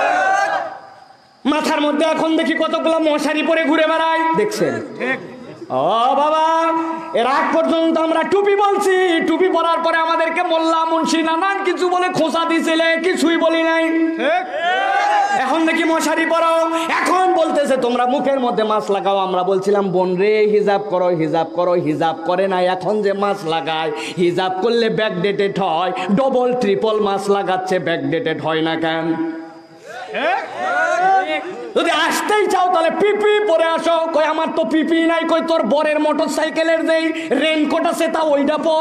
মাথার মধ্যে এখন দেখি কতগুলো মশারি পরে ঘুরে বেড়ায়, দেখছেন? ও বাবা, এর আগ পর্যন্ত আমরা টুপি বলছি, টুপি পরার পরে আমাদেরকে মোল্লা মুন্সি নানান কিছু বলে খোঁচা দিছিলে, কিছুই বলি নাই। এখন দেখি মশারি পরো, এখন বলতেছে তোমরা মুখের মধ্যে মাস্ক লাগাও। আমরা বলছিলাম বোন রে হিজাব করো, হিজাব করো, হিজাব করে না। এখন যে মাস্ক লাগায়, হিজাব করলে ব্যাকডেটেড হয়, ডবল ট্রিপল মাস্ক লাগাচ্ছে, ব্যাকডেটেড হয় না কেন? যদি আসতেই চাও তাহলে পিপি পরে আসো। কই আমার তো পিপি নাই। কই তোর বরের মোটর সাইকেলের যেই রেনকোট আছে তা ওইটা পর।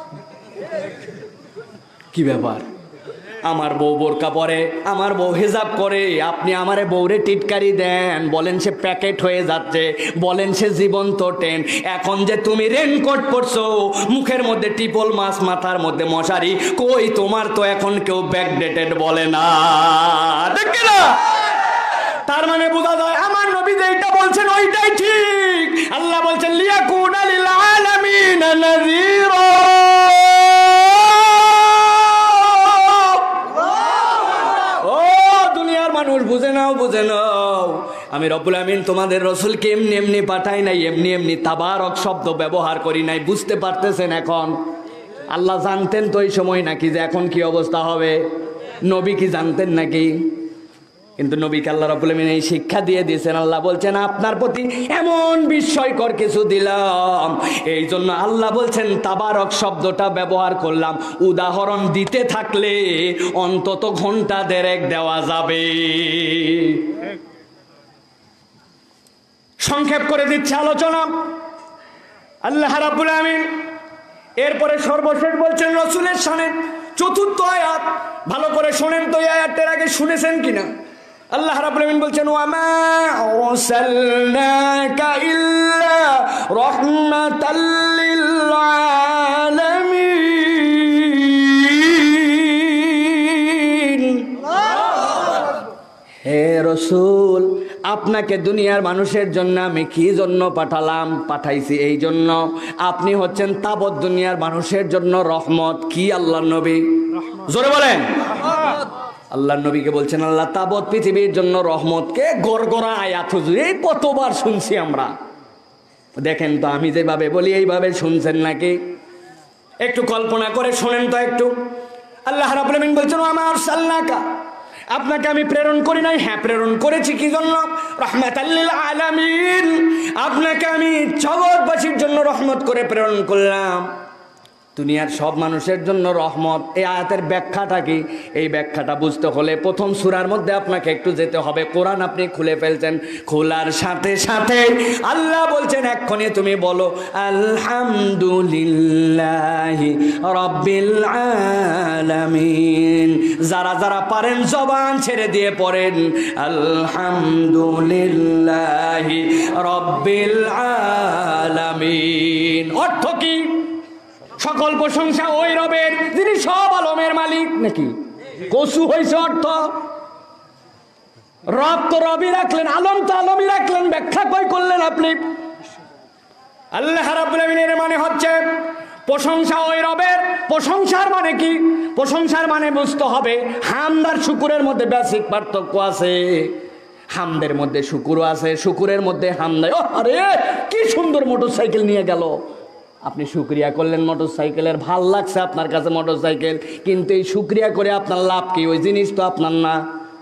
কি ব্যাপার? আমার বউ বোরকা পরে, আমার বউ হিজাব করে, আপনি আমারে বউরে টিটকারি দেন, বলেন সে প্যাকেট হয়ে যাচ্ছে, বলেন সে জীবন্ত টেন। এখন যে তুমি রেনকোট পরছো, মুখের মধ্যে টিপল মাছ, মাথার মধ্যে মশারি, কই তোমার তো এখন কেউ ব্যাকডেটেড বলে না, দেখ না? তার মানে বোঝা যায় আমার নবী যেটা বলছেন ওইটাই ঠিক। আল্লাহ বলছেন লিয়াকুনা লিল আলামিন নাযীরা। ও দুনিয়ার মানুষ বুঝে নাও, বুঝে নাও, আমি রব্বুল আমিন তোমাদের রসুলকে এমনি এমনি পাঠাই নাই, এমনি এমনি তাবারক শব্দ ব্যবহার করি নাই। বুঝতে পারতেছেন? এখন আল্লাহ জানতেন তো এই সময় নাকি যে এখন কি অবস্থা হবে? নবী কি জানতেন নাকি? কিন্তু নবীকে আল্লাহ রাব্বুল আমিন এই শিক্ষা দিয়ে দিয়েছেন। আল্লাহ বলছেন আপনার প্রতি এমন বিস্ময়কর কিছু দিলাম, এই জন্য আল্লাহ বলছেন তাবারক শব্দটা ব্যবহার করলাম। উদাহরণ দিতে থাকলে অন্তত ঘন্টা দেড়েক দেওয়া যাবে। সংক্ষেপ করে দিচ্ছে আলোচনা আল্লাহ রাব্বুল আমিন। এরপরে সর্বশেষ বলছেন রসুলের শানে, চতুর্থ আয়াত। ভালো করে শোনেন তো, এই আয়াতের আগে শুনেছেন কিনা? আল্লাহ রাব্বুল আমিন বলছেন ওয়ামা আরসালনাকা ইল্লা রাহমাতাল লিল আলামিন। হে রাসূল, আপনাকে দুনিয়ার মানুষের জন্য আমি কি জন্য পাঠালাম? পাঠাইছি এই জন্য আপনি হচ্ছেন তাবৎ দুনিয়ার মানুষের জন্য রহমত। কি আল্লাহর নবী? জোরে বলেন। আল্লাহর নবীকে বলছেন আল্লাহ তাবৎ পৃথিবীর জন্য রহমতকে গড়গড়া আয়াত হুজুর এই কতবার শুনছি আমরা। দেখেন তো আমি যেভাবে বলি এইভাবে শুনছেন নাকি? একটু কল্পনা করে শোনেন তো একটু। আল্লাহ রাব্বুল আমিন বলছেন ওয়ামা আরসালনাকা, আপনাকে আমি প্রেরণ করি নাই। হ্যাঁ প্রেরণ করেছি, কি জন্য? রাহমাতাল লিল আলামিন, আপনাকে আমি জগৎবাসীর জন্য রহমত করে প্রেরণ করলাম। দুনিয়ার সব মানুষের জন্য রহমত। এই আয়াতের ব্যাখ্যাটা কি? এই ব্যাখ্যাটা বুঝতে হলে প্রথম সূরার মধ্যে আপনাকে একটু যেতে হবে। কোরআন আপনি খুলে ফেলছেন, খোলার সাথে সাথে আল্লাহ বলছেন এক্ষুনি তুমি বলো আলহামদুলিল্লাহি রাব্বিল আলামিন। যারা যারা পারেন জবান ছেড়ে দিয়ে পড়েন আলহামদুলিল্লাহি রাব্বিল আলামিন। অর্থ কি? সকল প্রশংসা ওই রবের যিনি সব আলমের মালিক। নাকি কসু হয়েছে অর্থ? রব তো রবই রাখলেন, আলম তো আলমই রাখলেন, ব্যাখ্যা কই করলেন আপনি? আল্লাহ রাব্বুল আমিনের মানে হচ্ছে প্রশংসা ওই রবের। প্রশংসার মানে কি? প্রশংসার মানে বুঝতে হবে হামদ আর শুকুরের মধ্যে বেসিক পার্থক্য আছে। হামদের মধ্যে শুকুরও আছে, শুকুরের মধ্যে হামদ। ও আরে কি সুন্দর মোটরসাইকেল নিয়ে গেল, আপনি শুকরিয়া করলেন মোটরসাইকেলের, ভাল লাগছে আপনার কাছে মোটরসাইকেল, কিন্তু এই শুকরিয়া করে আপনার লাভ কি? ওই জিনিস তো আপনার না,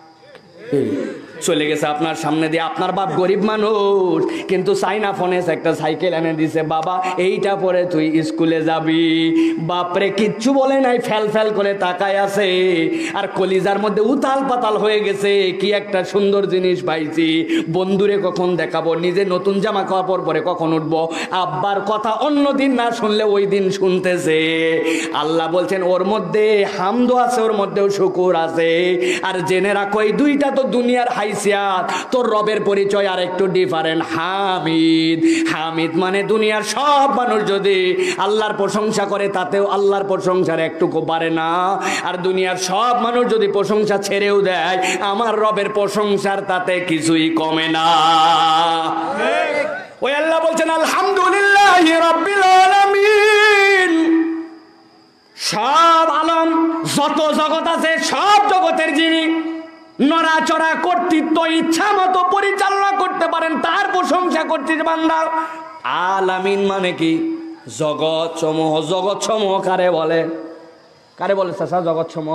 চলে গেছে আপনার সামনে দিয়ে। আপনার বাপ গরিব মানুষ, কিন্তু চাইনা ফোনে একটা সাইকেল এনে দিছে, বাবা এইটা পরে তুই স্কুলে যাবি। বাপরে কিচ্ছু বলে নাই, ফেল ফেল করে তাকায় আছে, আর কলিজার মধ্যে উতাল পাতাল হয়ে গেছে। কি একটা সুন্দর জিনিস পাইছি, বন্ধুরে কখন দেখাবো, নিজে নতুন জামা কাপড় পরে কখন উঠবো। আব্বার কথা অন্য দিন না শুনলে ওই দিন শুনতেছে। আল্লাহ বলছেন ওর মধ্যে হামদ আছে, ওর মধ্যেও শুকুর আছে। আর জেনে রাখো এই দুইটা তো দুনিয়ার হাইসিয়াত, তোর রবের পরিচয় আর একটু ডিফারেন্ট। হামিদ, হামিদ মানে দুনিয়ার সব মানুষ যদি আল্লাহর প্রশংসা করে তাতেও আল্লাহর প্রশংসার একটুকু পারে না। আর দুনিয়ার সব মানুষ যদি প্রশংসা ছেড়েও দেয়, আমার রবের প্রশংসার তাতে কিছুই কমে না। ওই আল্লাহ বলছেন আলহামদুলিল্লাহি রাব্বিল আলামিন। সব আলম যত জগৎ আছে, সব জগতের যিনি নড়াচড়া কর্তৃত্ব ইচ্ছা মতো পরিচালনা করতে পারেন, তার প্রশংসা করছিস বান্দা। আলামিন মানে কি? জগৎ সমূহ। জগৎ সমূহ কারে বলে? কারে বলে চাচা জগৎ সমূহ?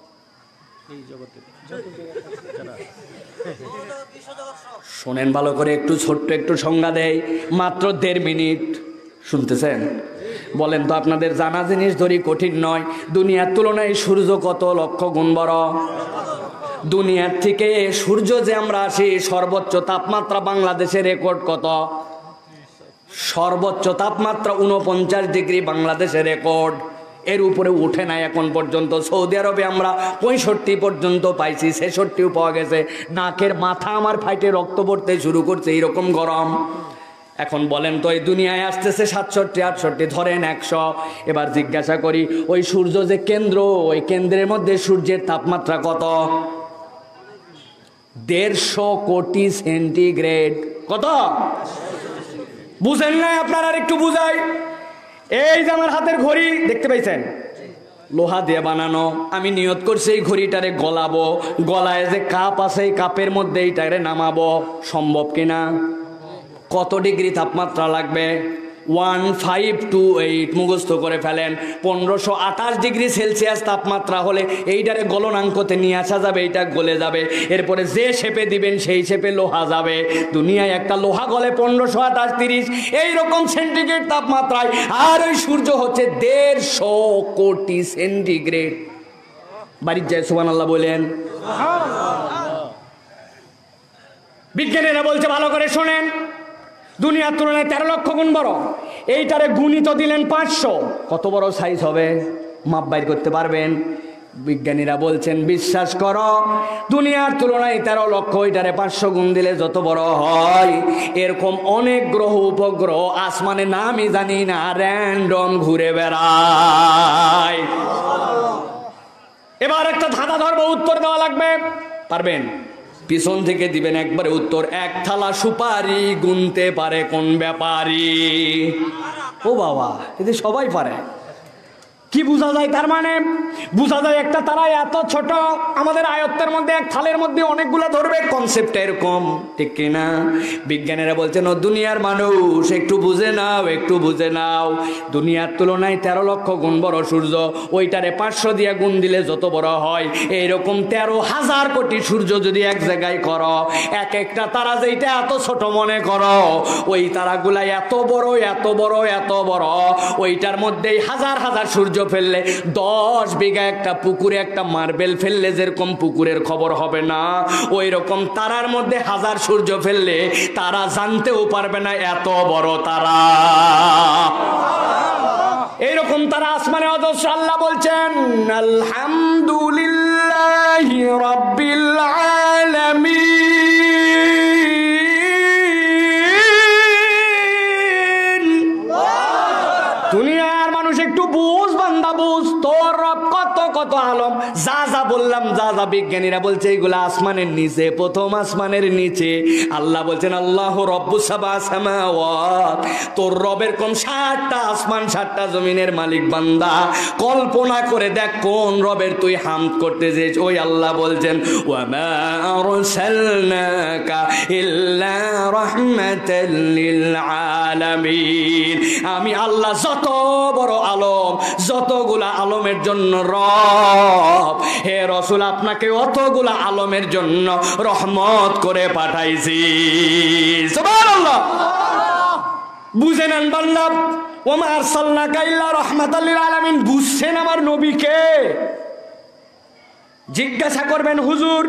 শোনেন ভালো করে, একটু ছোট্ট একটু সংজ্ঞা দেয়, মাত্র 1.5 মিনিট শুনতেছেন। বলেন তো আপনাদের জানা জিনিস ধরি কঠিন নয়, দুনিয়ার তুলনায় সূর্য কত লক্ষ গুণ বড়। দুনিয়ার থেকে সূর্য যে আমরা আসি, সর্বোচ্চ তাপমাত্রা বাংলাদেশের রেকর্ড কত? সর্বোচ্চ তাপমাত্রা 49 ডিগ্রি বাংলাদেশের রেকর্ড। এর উপরে উঠে নাই এখন পর্যন্ত। সৌদি আরবে আমরা 65 পর্যন্ত পাইছি, 66ও পাওয়া গেছে। নাকের মাথা আমার ফাইটে রক্ত পড়তে শুরু করছে, এইরকম গরম। এখন বলেন তো এই দুনিয়ায় আসতেছে 67, 68, ধরেন 100। এবার জিজ্ঞাসা করি, ওই সূর্য যে কেন্দ্র, ওই কেন্দ্রের মধ্যে সূর্যের তাপমাত্রা কত? 150 কোটি সেন্টিগ্রেড। কত? বুঝেন নাই আপনারা? আর একটু বুঝাই। এই যে আমার হাতের ঘড়ি দেখতে পাইছেন, লোহা দিয়ে বানানো। আমি নিয়ত করছি এই ঘড়িটারে গলাবো, গলায় যে কাপ আছে এই কাপের মধ্যে এইটারে নামাবো। সম্ভব কিনা? কত ডিগ্রি তাপমাত্রা লাগবে? 1528 মুখস্থ করে ফেলেন। 1528 ডিগ্রি সেলসিয়াস তাপমাত্রা হলে এইটারে গলনাঙ্কতে নিয়ে আসা যাবে, এইটা গলে যাবে। এরপরে যে শেপে দিবেন সেই শেপে লোহা যাবে। দুনিয়ায় একটা লোহা গলে 1528, 30 এইরকম সেন্টিগ্রেড তাপমাত্রায়। আর ওই সূর্য হচ্ছে 150 কোটি সেন্টিগ্রেড। বাড়ির যায় সুবহানাল্লাহ বলেন। বিজ্ঞানীরা বলছে ভালো করে শোনেন, দুনিয়ার তুলনায় 13 লক্ষ গুণ বড়। এইটারে গুণিত দিলেন 500, কত বড় সাইজ হবে? মাপ বাইর করতে পারবেন? বিজ্ঞানীরা বলছেন বিশ্বাস করো, দুনিয়ার তুলনায় 13 লক্ষ, এটারে 500 গুণ দিলে যত বড় হয়। এরকম অনেক গ্রহ উপগ্রহ আসমানে নামই জানি না, র্যান্ডম ঘুরে বেড়ায়। এবার একটা ধাঁধা ধরবো, উত্তর দেওয়া লাগবে। পারবেন? পিছন থেকে দিবেন একবারে উত্তর। 1 থালা সুপারি গুনতে পারে কোন ব্যাপারী? ও বাবা, এতে সবাই পারে। কি বোঝা যায়? তার মানে বোঝা যায় একটা তারা এত ছোট, আমাদের আয়ত্তের মধ্যে এক থালের মধ্যে অনেকগুলো ধরবে, কনসেপ্ট এরকম, ঠিক কিনা? বিজ্ঞানীরা বলছেন ও দুনিয়ার মানুষ একটু বুঝে নাও, একটু বুঝে নাও, দুনিয়ার তুলনায় 13 লক্ষ গুণ বড় সূর্য, ওইটারে 500 দিয়ে গুণ দিলে যত বড় হয়, এইরকম 13,000 কোটি সূর্য যদি এক জায়গায় করো, এক একটা তারা যেটা এত ছোট মনে করো, ওই তারাগুলা এত বড় এত বড় এত বড়, ওইটার মধ্যেই হাজার হাজার সূর্য ফেললে, 10 বিঘা একটা পুকুরে একটা মার্বেল ফেললে যেরকম পুকুরের খবর হবে না, ওই রকম তারার মধ্যে হাজার সূর্য ফেললে তারা জানতেও পারবে না এত বড় তারা। এইরকম তারা আসমানে অজস্র। আল্লাহ বলছেন আলহামদুলিল্লাহি রাব্বিল আলামিন। দুনিয়ার মানুষ একটু বুঝ বান্দা বুঝ, তোর রব কত কত আলম। যা যা বললাম, যা যা বিজ্ঞানীরা বলছে এগুলা আসমানের নিচে, প্রথম আসমানের নিচে। আল্লাহ বলছেন আল্লাহু রব্বুস সাবা সামাওয়াত, তোর রবের কোন 7টা আসমান 7টা জমিনের মালিক বান্দা। কল্পনা করে দেখ কোন রবের তুই হামদ করতেছিস। ওই আল্লাহ বলছেন ওয়া মা আরসালনাকা ইল্লা রাহমাতাল লিল আলামিন। আমি আল্লাহ যত বড় আলম, যতগুলা আলমের জন্য রব, হে রাসূল আপনাকে অতগুলা আলমের জন্য রহমত করে পাঠাইছি। সুবহানাল্লাহ। বুঝে নেন বান্দা, ওয়া মা আরসালনাকা ইল্লা রাহমাতাল লিল আলামিন। বুঝছেন আমার নবীকে? জিজ্ঞাসা করবেন হুজুর,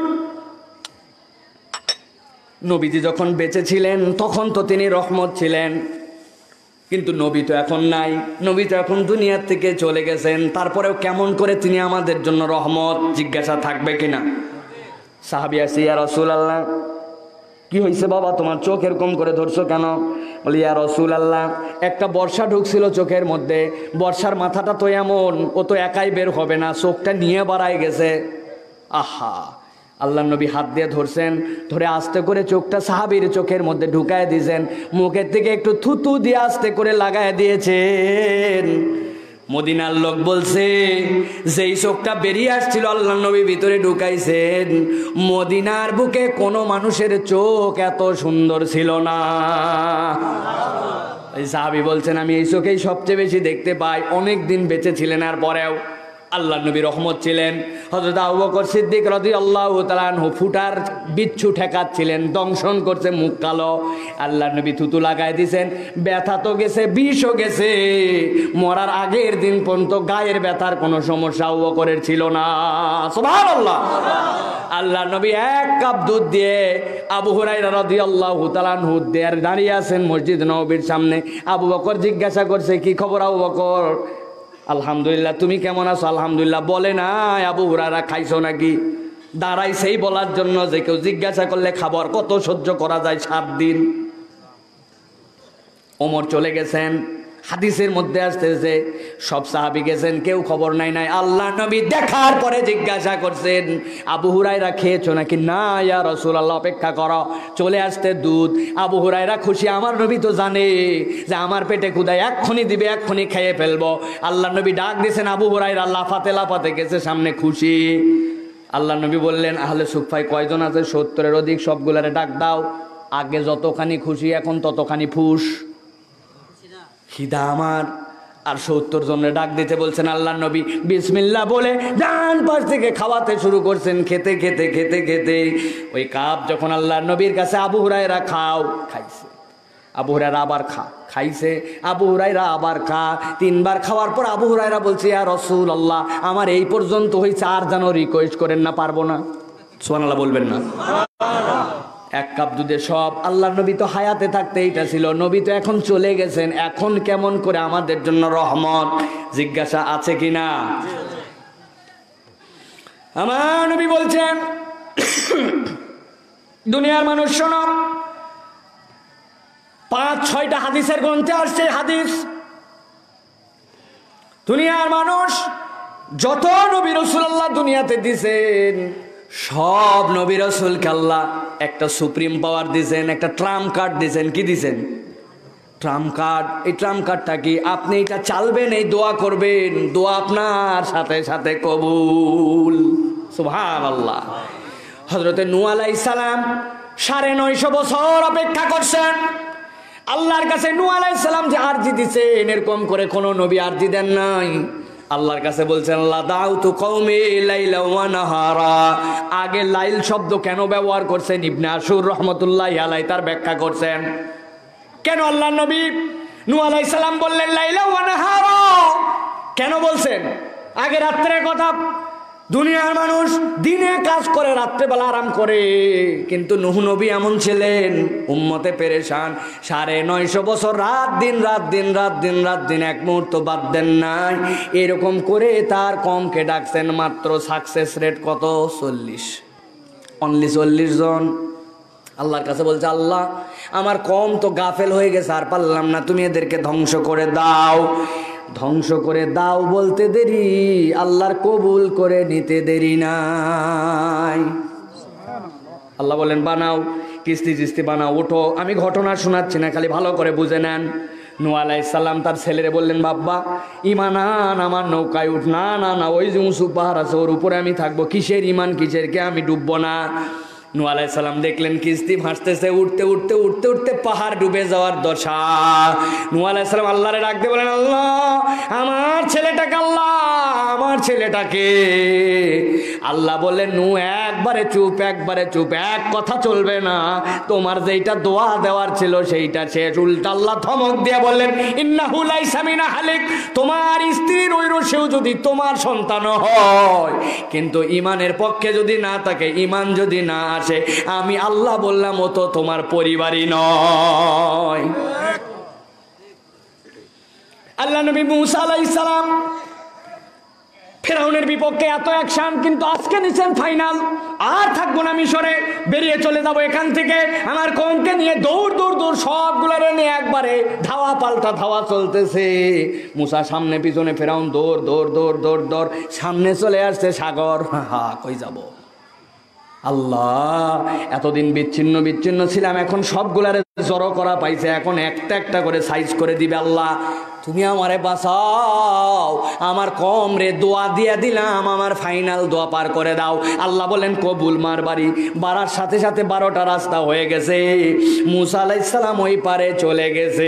নবীজি যখন বেঁচে ছিলেন তখন তো তিনি রহমত ছিলেন, কিন্তু নবী তো এখন নাই, নবী তো এখন দুনিয়ার থেকে চলে গেছেন, তারপরেও কেমন করে তিনি আমাদের জন্য রহমত? জিজ্ঞাসা থাকবে কিনা? সাহাবী আসে, ইয়া রাসূলুল্লাহ, কি হয়েছে বাবা, তোমার চোখ এরকম করে ধরছো কেন? বলি ইয়া রাসূলুল্লাহ, একটা বর্ষা ঢুকছিল চোখের মধ্যে, বর্ষার মাথাটা তো এমন, ও তো একাই বের হবে না, চোখটা নিয়ে বাড়ায় গেছে। আহা, আল্লাহ নবী হাত দিয়ে ধরছেন, ধরে আস্তে করে চোখটা সাহাবীর চোখের মধ্যে ঢুকায় দিয়েছেন, মুখের থেকে একটু থুতু দিয়ে আস্তে করে লাগায় দিয়েছেন। মদিনার লোক বলছে যেই চোখটা বেরিয়ে আসছিল আল্লাহ নবী ভিতরে ঢুকাইছেন, মদিনার বুকে কোনো মানুষের চোখ এত সুন্দর ছিল না। এই সাহাবী বলছেন আমি এই চোখেই সবচেয়ে বেশি দেখতে পাই। অনেক দিন বেঁচে ছিলেন, আর পরেও আল্লাহ নবী রহমত ছিলেন। হযরত আবু বকর সিদ্দিক রাদিয়াল্লাহু তাআলা আনহু ফুটার বিচ্ছু ঠেকাচ্ছিলেন, দংশন করছে, মুখ কালো। আল্লাহ নবী থুতু লাগায় দিয়েছেন, ব্যথা তো গেছে, বিষও গেছে, মরার আগের দিন পর্যন্ত গায়ের ব্যথার কোনো সমস্যা আবু বকরের ছিল না। সুবহানাল্লাহ। আল্লাহ নবী 1 কাপ দুধ দিয়ে আবু হুরায়রা রাদিয়াল্লাহু তাআলা আনহু দাঁড়িয়ে আছেন মসজিদ নববীর সামনে। আবু বকর জিজ্ঞাসা করছে কি খবর আবু বকর? আলহামদুলিল্লাহ, তুমি কেমন আছো? আলহামদুলিল্লাহ। বলে না আবু হুরায়রা খাইছো নাকি? দাঁড়াইছেই বলার জন্য যে কেউ জিজ্ঞাসা করলে খাবার কত সহ্য করা যায় 7 দিন। ওমর চলে গেছেন, হাদিসের মধ্যে আসতেছে সব সাহাবী গেছেন, কেউ খবর নাই। আল্লাহ নবী দেখার পরে জিজ্ঞাসা করছেন আবু হুরায়রা খেয়েছো নাকি? না ইয়া রাসূলুল্লাহ, অপেক্ষা করো, চলে আসতে দুধ। আবু হুরায়রা খুশি, আমার নবী তো জানে যে আমার পেটে ক্ষুধা, এক্ষুনি দিবে, এক্ষুনি খেয়ে ফেলবো। আল্লাহ নবী ডাক দিয়েছেন, আবু হুরায়রা লাফাতে লাফাতে গেছে সামনে, খুশি। আল্লাহ নবী বললেন আহলে সুফায় কয়জন আছে? 70-এর অধিক, সবগুলারে ডাক দাও। আগে যতখানি খুশি, এখন ততখানি ফুস, খিদা আমার। আর 70 জনের ডাক দিতে বলছেন আল্লাহ নবী, বিসমিল্লাহ বলে ডান পাশ থেকে খাওয়াতে শুরু করছেন। খেতে খেতে খেতে খেতে ওই কাপ যখন আল্লাহ নবীর কাছে, আবু হুরায়রা খাও, খাইছে। আবু হুরায়রা আবার খাইছে, আবু হুরায়রা আবার খা। 3 বার খাওয়ার পর আবু হুরায়রা বলছে ইয়া রাসূলুল্লাহ, আমার এই পর্যন্ত হয়েছে, আর যেন রিকোয়েস্ট করেন না, পারবো না। সুবহানাল্লাহ বলবেন না? 1 কাপ দুধে সব। আল্লাহ নবী তো হায়াতে থাকতে এইটা ছিল, নবী তো এখন চলে গেছেন, এখন কেমন করে আমাদের জন্য রহমত? জিজ্ঞাসা আছে কিনা? আমার নবী বলছেন দুনিয়ার মানুষ শোনো, 5-6টা হাদিসের গ্রন্থে আসছে হাদিস। দুনিয়ার মানুষ যত নবী রাসূলুল্লাহ দুনিয়াতে দিয়েছেন, সব নবী রাসূলকে আল্লাহ একটা সুপ্রিম পাওয়ার দিয়েছেন, একটা ট্রাম্প কার্ড দিয়েছেন। কি দিয়েছেন? Trump card. এই ট্রাম্প কার্ডটা কি? আপনি এটা চালবেন, এই দোয়া করবেন, দোয়া আপনার সাথে সাথে কবুল। সুবহানাল্লাহ। হযরতে নূহ আলাইহিস সালাম 950 বছর অপেক্ষা করছেন আল্লাহর কাছে। নূহ আলাইহিস সালাম যে আরজি দিছেন, এরকম করে কোন নবী আরজি দেন নাই। আল্লাহর কাছে বলছেন লা দাউতু কওমি লাইলা ওয়া নাহারা। আগে লাইল শব্দ কেন ব্যবহার করছেন? ইবনে আশুর রাহমাতুল্লাহি আলাইহি তার ব্যাখ্যা করছেন। কেন আল্লাহর নবী নূহ আলাইহিস সালাম বললেন লাইলা ওয়া নাহারা? কেন বলছেন? আগে রাত্রের কথা। দুনিয়ার মানুষ দিনে কাজ করে, রাত্রেবেলা আরাম করে, কিন্তু নূহ নবী এমন ছিলেন, উম্মতে পেরেশান। 950 বছর রাত দিন রাত দিন রাত দিন রাত দিন এক মুহূর্ত বাদ দেন নাই। এরকম করে তার কমকে ডাকছেন মাত্র সাকসেস রেট কত? 40, অনলি 40 জন। আল্লাহর কাছে বলছে আল্লাহ আমার কম তো গাফেল হয়ে গেছে, আর পারলাম না, তুমি এদেরকে ধ্বংস করে দাও। ধ্বংস করে দাও বলতে দেরি, আল্লাহর কবুল করে নিতে দেরি নাই। আল্লাহ বলেন বানাও, কিস্তি চিস্তি বানাও, ওঠো। আমি ঘটনা শোনাচ্ছি না, খালি ভালো করে বুঝে নেন। নূহ আলাইহিস সালাম তার ছেলেরে বললেন বাব্বা ঈমান আন, আমার নৌকায় উঠ। না না না, ওই যে উঁচু পাহাড় আছে ওর উপরে আমি থাকবো। কিসের ঈমান কিসের, কে আমি ডুববো না। নূহ আলাইহিস সালাম দেখলেন কিস্তি ভাসতেছে, উঠতে উঠতে উঠতে উঠতে পাহাড় ডুবে যাওয়ার দশা। নূহ আলাইহিস সালাম আল্লাহরে ডাকতে বলেন আল্লাহ আমার ছেলেটাকে, আল্লাহ আমার ছেলেটাকে। আল্লাহ বললেন নূহ একবারে চুপ, একবারে চুপ, এক কথা চলবে না। তোমার যেইটা দোয়া দেওয়ার ছিল সেইটা শেষ। উল্টা আল্লাহ ধমক দিয়ে বললেন ইন্নাহু লাইসা মিন আহলিক। তোমার স্ত্রীর ওই রসেও যদি তোমার সন্তান হয়, কিন্তু ইমানের পক্ষে যদি না থাকে, ইমান যদি না আসে, আমি আল্লাহ বললাম ও তো তোমার পরিবারই নয়। আল্লাহ নবী মূসা আলাইহিস সালাম ফেরাউনের বিপক্ষে এত অ্যাকশন, কিন্তু আজকে নিছেন ফাইনাল। আর থাকবো না মিশরে, বেরিয়ে চলে যাবো এখান থেকে। আমার কওমকে নিয়ে দৌড় দৌড় দৌড় সবগুলারে নিয়ে একবারে ধাওয়া পাল্টা ধাওয়া চলতেছে। মূসা সামনে পিছনে, ফেরাউন দৌড় দৌড় দৌড় দৌড় দৌড়, সামনে চলে আসছে সাগর। হা কই যাব আল্লাহ, এতদিন বিচ্ছিন্ন বিচ্ছিন্ন ছিলাম, এখন সবগুলারে জড়ো করা পাইছে, এখন একটা একটা করে সাইজ করে দিবে। আল্লাহ তুমি আমারে বাঁচাও, আমার কম রে দোয়া দিয়ে দিলাম, আমার ফাইনাল দোয়া পার করে দাও। আল্লাহ বলেন কবুল। মার বাড়ি বাড়ার সাথে সাথে 12টা রাস্তা হয়ে গেছে। মূসা আলাইহিস সালাম ওই পারে চলে গেছে।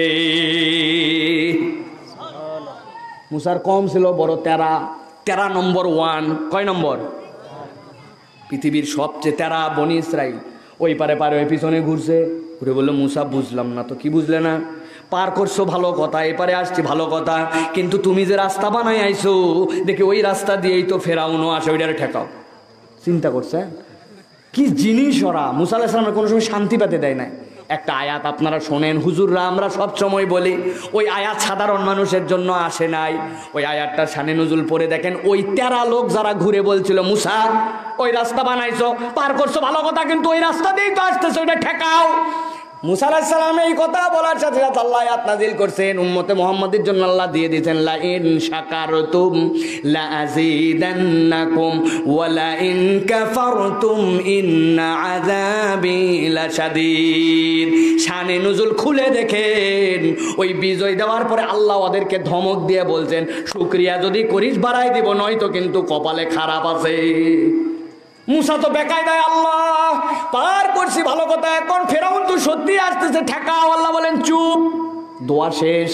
মূসার কম ছিল বড় 13 নম্বর 1। কয় নম্বর? পৃথিবীর সবচেয়ে 13 বনি ইসরাইল। ওই পারে পারে ওই পিছনে ঘুরছে, ঘুরে বললো মূসা বুঝলাম না। তো কি বুঝলে না? পার করছো ভালো কথা, এপারে আসছি ভালো কথা, কিন্তু তুমি যে রাস্তা বানাই আইছো দেখি ওই রাস্তা দিয়েই তো ফেরাউনও আসে, ওইটারে ঠেকাও। চিন্তা করছে কি জিনিস ওরা। মূসা আলাইহিস সালামের কোনো সময় শান্তি পেতে দেয় না। একটা আয়াত আপনারা শোনেন, হুজুররা আমরা সব সময় বলি, ওই আয়াত সাধারণ মানুষের জন্য আসে নাই। ওই আয়াতটা শানে নুজুল পড়ে দেখেন, ওই 13 লোক যারা ঘুরে বলছিল মূসা ওই রাস্তা বানাইছো, পার করছো ভালো কথা, কিন্তু ওই রাস্তা দিয়েই তো আসতেছো, ওইটা ঠেকাও। মূসা আলাইহিস সালাম এই কথা বলার সাথে সাথে আল্লাহ আয়াত নাযিল করছেন, উম্মতে মুহাম্মাদের জন্য আল্লাহ দিয়ে দিয়েছেন লা ইন শাকারতুম লা আযীদান্নাকুম ওয়া লা ইন কাফারতুম ইন্না আযাবি লাশাদীদ। শানে নুজুল খুলে দেখেন, ওই বিজয় দেওয়ার পরে আল্লাহ ওদেরকে ধমক দিয়ে বলছেন শুকরিয়া যদি করিস বাড়াই দিব, নয়তো কিন্তু কপালে খারাপ আছে। মূসা তো বেকায়দায়, আল্লাহ পার করছি ভালো কথা, এখন ফেরাউন তো সত্যি আসতেছে, ঠেকাও। আল্লাহ বলেন চুপ, দোয়া শেষ।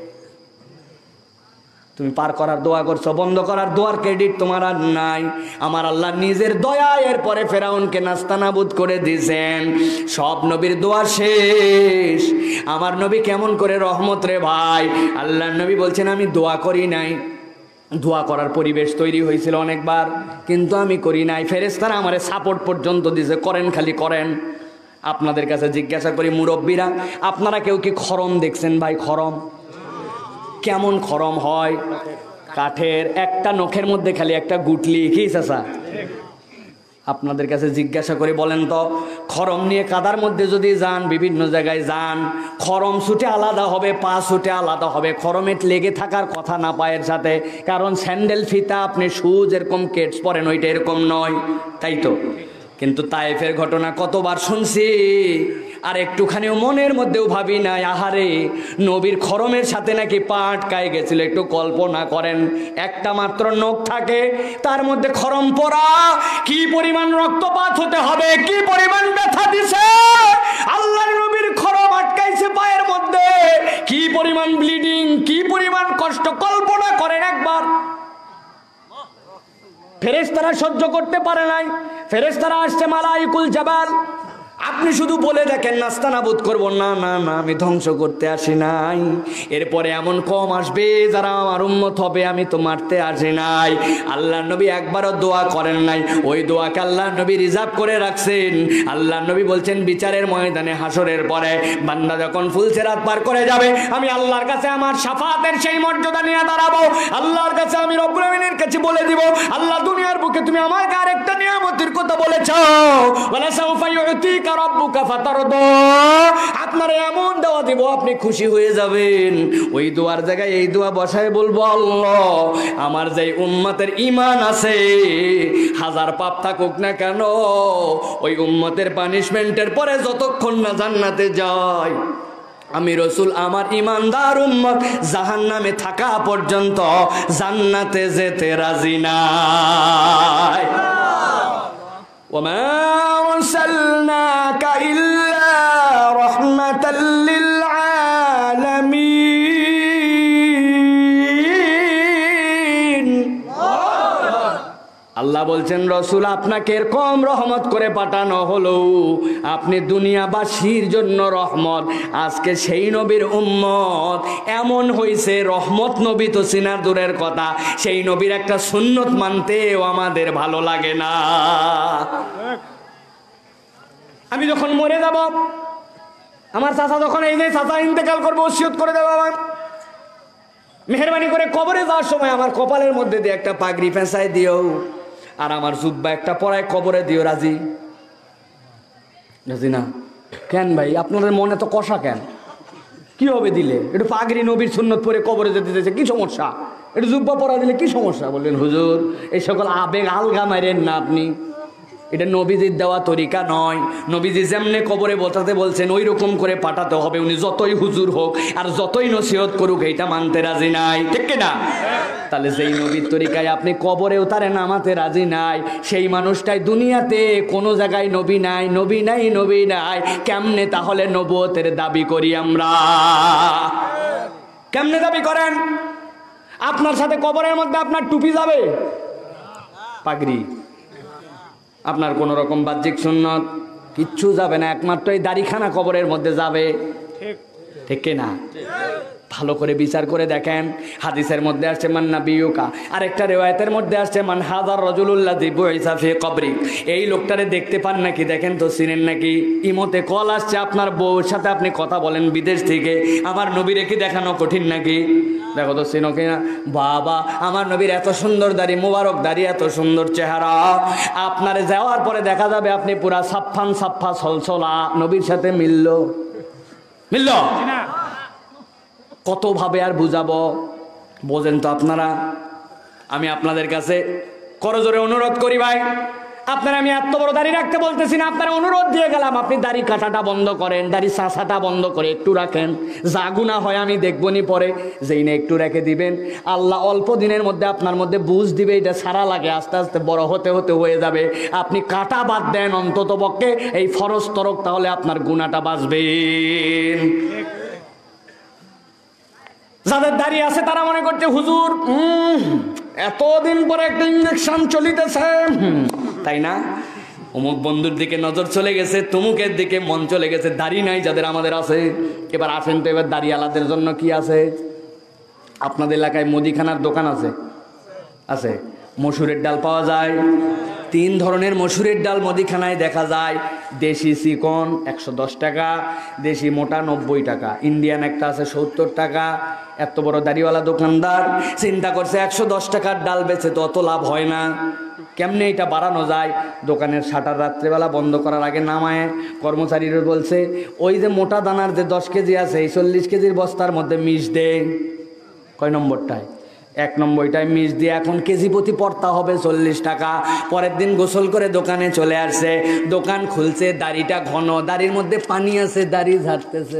তুমি পার করার দোয়া করছো, বন্ধ করার দোয়ার ক্রেডিট তোমার আর নাই। আমার আল্লাহ নিজের দয়া এরপরে ফেরাউনকে নাস্তানাবুদ করে দিয়েছেন। সব নবীর দোয়া শেষ। আমার নবী কেমন করে রহমত রে ভাই। আল্লাহ নবী বলছেন আমি দোয়া করি নাই, দোয়া করার পরিবেশ তৈরি হয়েছিল অনেকবার, কিন্তু আমি করি নাই। ফেরেশতারা আমারে সাপোর্ট পর্যন্ত দিয়েছে, করেন খালি করেন। আপনাদের কাছে জিজ্ঞাসা করি মুরব্বীরা, আপনারা কেউ কি খরম দেখছেন ভাই? খরম কেমন খরম হয়? কাঠের একটা নখের মধ্যে খালি একটা গুটলি, কি চাচা? আপনাদের কাছে জিজ্ঞাসা করে বলেন তো, খরম নিয়ে কাদার মধ্যে যদি যান, বিভিন্ন জায়গায় যান, খরম ছুটে আলাদা হবে, পা ছুটে আলাদা হবে। খরমে লেগে থাকার কথা না পায়ের সাথে, কারণ স্যান্ডেল ফিতা আপনি শু যেরকম কেটস পরেন ওইটা এরকম নয়, তাই তো? কিন্তু তায়েফের ঘটনা কতবার শুনছি, আর একটুখানিও মনের মধ্যেও ভাবি নাই আহারে নবীর খরমের সাথে নাকি পা আটকায় গেছিল। একটু কল্পনা করেন, একটা মাত্র নখ থাকে, তার মধ্যে খরম পড়া, কি পরিমাণ রক্তপাত হতে হবে, কি পরিমাণ ব্যথা দিছে। আল্লাহর নবীর খরম আটকাইছে পায়ের মধ্যে, কি পরিমাণ ব্লিডিং, কি পরিমাণ কষ্ট, কল্পনা করেন একবার। ফেরেশতারা সহ্য করতে পারে নাই, ফেরেশতারা আসছে মালাইকুল জাবাল। আপনি শুধু বলে দেখেন নাস্তানাবুদ করবো, না না না আমি ধ্বংস করতে আসি নাই। এরপরে এমন কম আসবে যারা আমার উম্মত হবে, আমি তো মারতে আসি নাই। আল্লাহ নবী একবারও দোয়া করেন নাই, ওই দোয়াকে আল্লাহ নবী রিজার্ভ করে রাখছেন। আল্লাহ নবী বলছেন বিচারের ময়দানে হাসরের পরে বান্দা যখন ফুলসিরাত পার করে যাবে, আমি আল্লাহর কাছে আমার শাফাতের সেই মর্যাদা নিয়ে দাঁড়াবো। আল্লাহর কাছে আমি রব্বুল আমিনের কাছে বলে দিব, আল্লাহ দুনিয়ার বুকে তুমি আমাকে আরেকটা নিয়ামতের কথা বলেছো, ওয়ালা সাউফা ইউতিকা রাব্বুকা ফাতারদা, আপনার এমন দেওয়া দিব আপনি খুশি হয়ে যাবেন। ওই দোয়ার জায়গায় এই দোয়া বসায় বলবো, আল্লাহ আমার যে উম্মতের ঈমান আছে, হাজার পাপ থাকুক না কেন, ওই উম্মতের পানিশমেন্টের পরে যতক্ষণ না জান্নাতে যায়, আমি রসুল আমার ইমানদার উম্মত জাহান্নামে থাকা পর্যন্ত জান্নাতে যেতে রাজি নাই। وما أرسلناك إلا رحمة للعالمين। আল্লাহ বলছেন রসুল আপনাকে এরকম রহমত করে পাঠানো হলো, আপনি দুনিয়াবাসীর জন্য রহমত। আজকে সেই নবীর উম্মত এমন হয়েছে, রহমত নবী তো চিনা দূরের কথা, সেই নবীর একটা সুন্নত মানতেও আমাদের ভালো লাগে না। আমি যখন মরে যাব, আমার চাচা যখন এই যে চাচা ইন্তেকাল করবো, ওসিয়ত করে দেবো, মেহরবানি করে কবরে যাওয়ার সময় আমার কপালের মধ্যে দিয়ে একটা পাগড়ি ফেঁসাই দিও, আর আমার জুব্বা একটা পরায় কবরে দিও। রাজি? রাজি না? কেন ভাই আপনাদের মনে তো কষা কেন? কি হবে দিলে? একটু পাগড়ি নবীর সুন্নত পরে কবরে যেতে দিতেছে, কি সমস্যা? একটু জুব্বা পরা দিলে কি সমস্যা? বললেন হুজুর এই সকল আবেগ আলগা মারেন না আপনি, এটা নবীজির দেওয়া তরিকা নয়। নবীজি যেমনে কবরে বসাতে বলছেন ওই রকম করে পাঠাতে হবে। উনি যতই হুজুর হোক আর যতই নসিহত করুক, এইটা মানতে রাজি নাই, ঠিক না? তাহলে যেই নবীর তরিকায় আপনি কবরেও তারে নামাতে রাজি নাই, সেই মানুষটাই দুনিয়াতে কোনো জায়গায় নবী নাই, নবী নাই, নবী নাই। কেমনে তাহলে নবুয়তের দাবি করি আমরা? কেমনে দাবি করেন? আপনার সাথে কবরের মধ্যে আপনার টুপি যাবে, পাগড়ি, আপনার কোন রকম বাহ্যিক সুন্নত কিচ্ছু যাবে না, একমাত্র এই দাড়িখানা কবরের মধ্যে যাবে, ঠিক না? ভালো করে বিচার করে দেখেন। হাদিসের মধ্যে আসছে মান নাবিয়ুকা, আরেকটা রিওয়ায়াতের মধ্যে আসছে মান হাযার রাজুলুল্লাযী বুইসা ফি কবরি। এই লোকটারে দেখতে পান নাকি? দেখেন তো, চিনেন নাকি? ইমতে কল আসছে, আপনার বউর সাথে আপনি কথা বলেন বিদেশ থেকে, আমার নবীরে কি দেখানো কঠিন নাকি? দেখো তো চিনো কিনা? বাবা আমার নবীর এত সুন্দর দাড়ি, মোবারক দাড়ি, এত সুন্দর চেহারা, আপনারে যাওয়ার পরে দেখা যাবে আপনি পুরা সাফফান সাফফা সলসলা। নবীর সাথে মিলল? মিলল? কত ভাবে আর বুঝাবো, বোঝেন তো আপনারা। আমি আপনাদের কাছে করজোরে অনুরোধ করি ভাই, আপনারা, আমি এত বড় দাড়ি রাখতে বলতেছি না, আপনারা অনুরোধ দিয়ে গেলাম, আপনি দাড়ি কাটাটা বন্ধ করেন, দাড়ি চাষাটা বন্ধ করে একটু রাখেন। যা গুনাহ হয় আমি দেখবনি পরে, যেই না একটু রেখে দিবেন, আল্লাহ অল্প দিনের মধ্যে আপনার মধ্যে বুঝ দিবে এটা সারা লাগে, আস্তে আস্তে বড় হতে হতে হয়ে যাবে। আপনি কাটা বাদ দেন অন্তত পক্ষে এই ফরজ তরক, তাহলে আপনার গুনাহটা বাঁচবে। যাদের দাড়ি আছে তারা মনে করছে হুজুর এতদিন পরে একটা ইঞ্জেকশন চলিতেছে, তাই না? অমুক বন্ধুর দিকে নজর চলে গেছে, তমুকের দিকে মন চলে গেছে। দাড়ি নাই যাদের, আমাদের আছে। এবার আসেন তো, এবার দাড়িওয়ালাদের জন্য কি আছে? আপনাদের এলাকায় মুদিখানার দোকান আছে? আছে। মসুরের ডাল পাওয়া যায়, 3 ধরনের মসুরের ডাল মুদিখানায় দেখা যায়। দেশি চিকন 110 টাকা, দেশি মোটা 90 টাকা, ইন্ডিয়ান একটা আছে 70 টাকা। এত বড় দাড়িওয়ালা দোকানদার চিন্তা করছে 110 টাকার ডাল বেচে তো অত লাভ হয় না, কেমনে এটা বাড়ানো যায়। দোকানের শাটার রাত্রেবেলা বন্ধ করার আগে নামায় কর্মচারীরা বলছে ওই যে মোটা দানার যে 10 কেজি আছে, এই 40 কেজির বস্তার মধ্যে মিশ দে। কয় নম্বরটায়? এক নম্বরটায় মিস দিয়ে এখন কেজি প্রতি পড়তা হবে 40 টাকা। পরের দিন গোসল করে দোকানে চলে আসছে, দোকান খুলছে, দাড়িটা ঘন, দাড়ির মধ্যে পানি আছে, দাড়ি ঝাড়তেছে।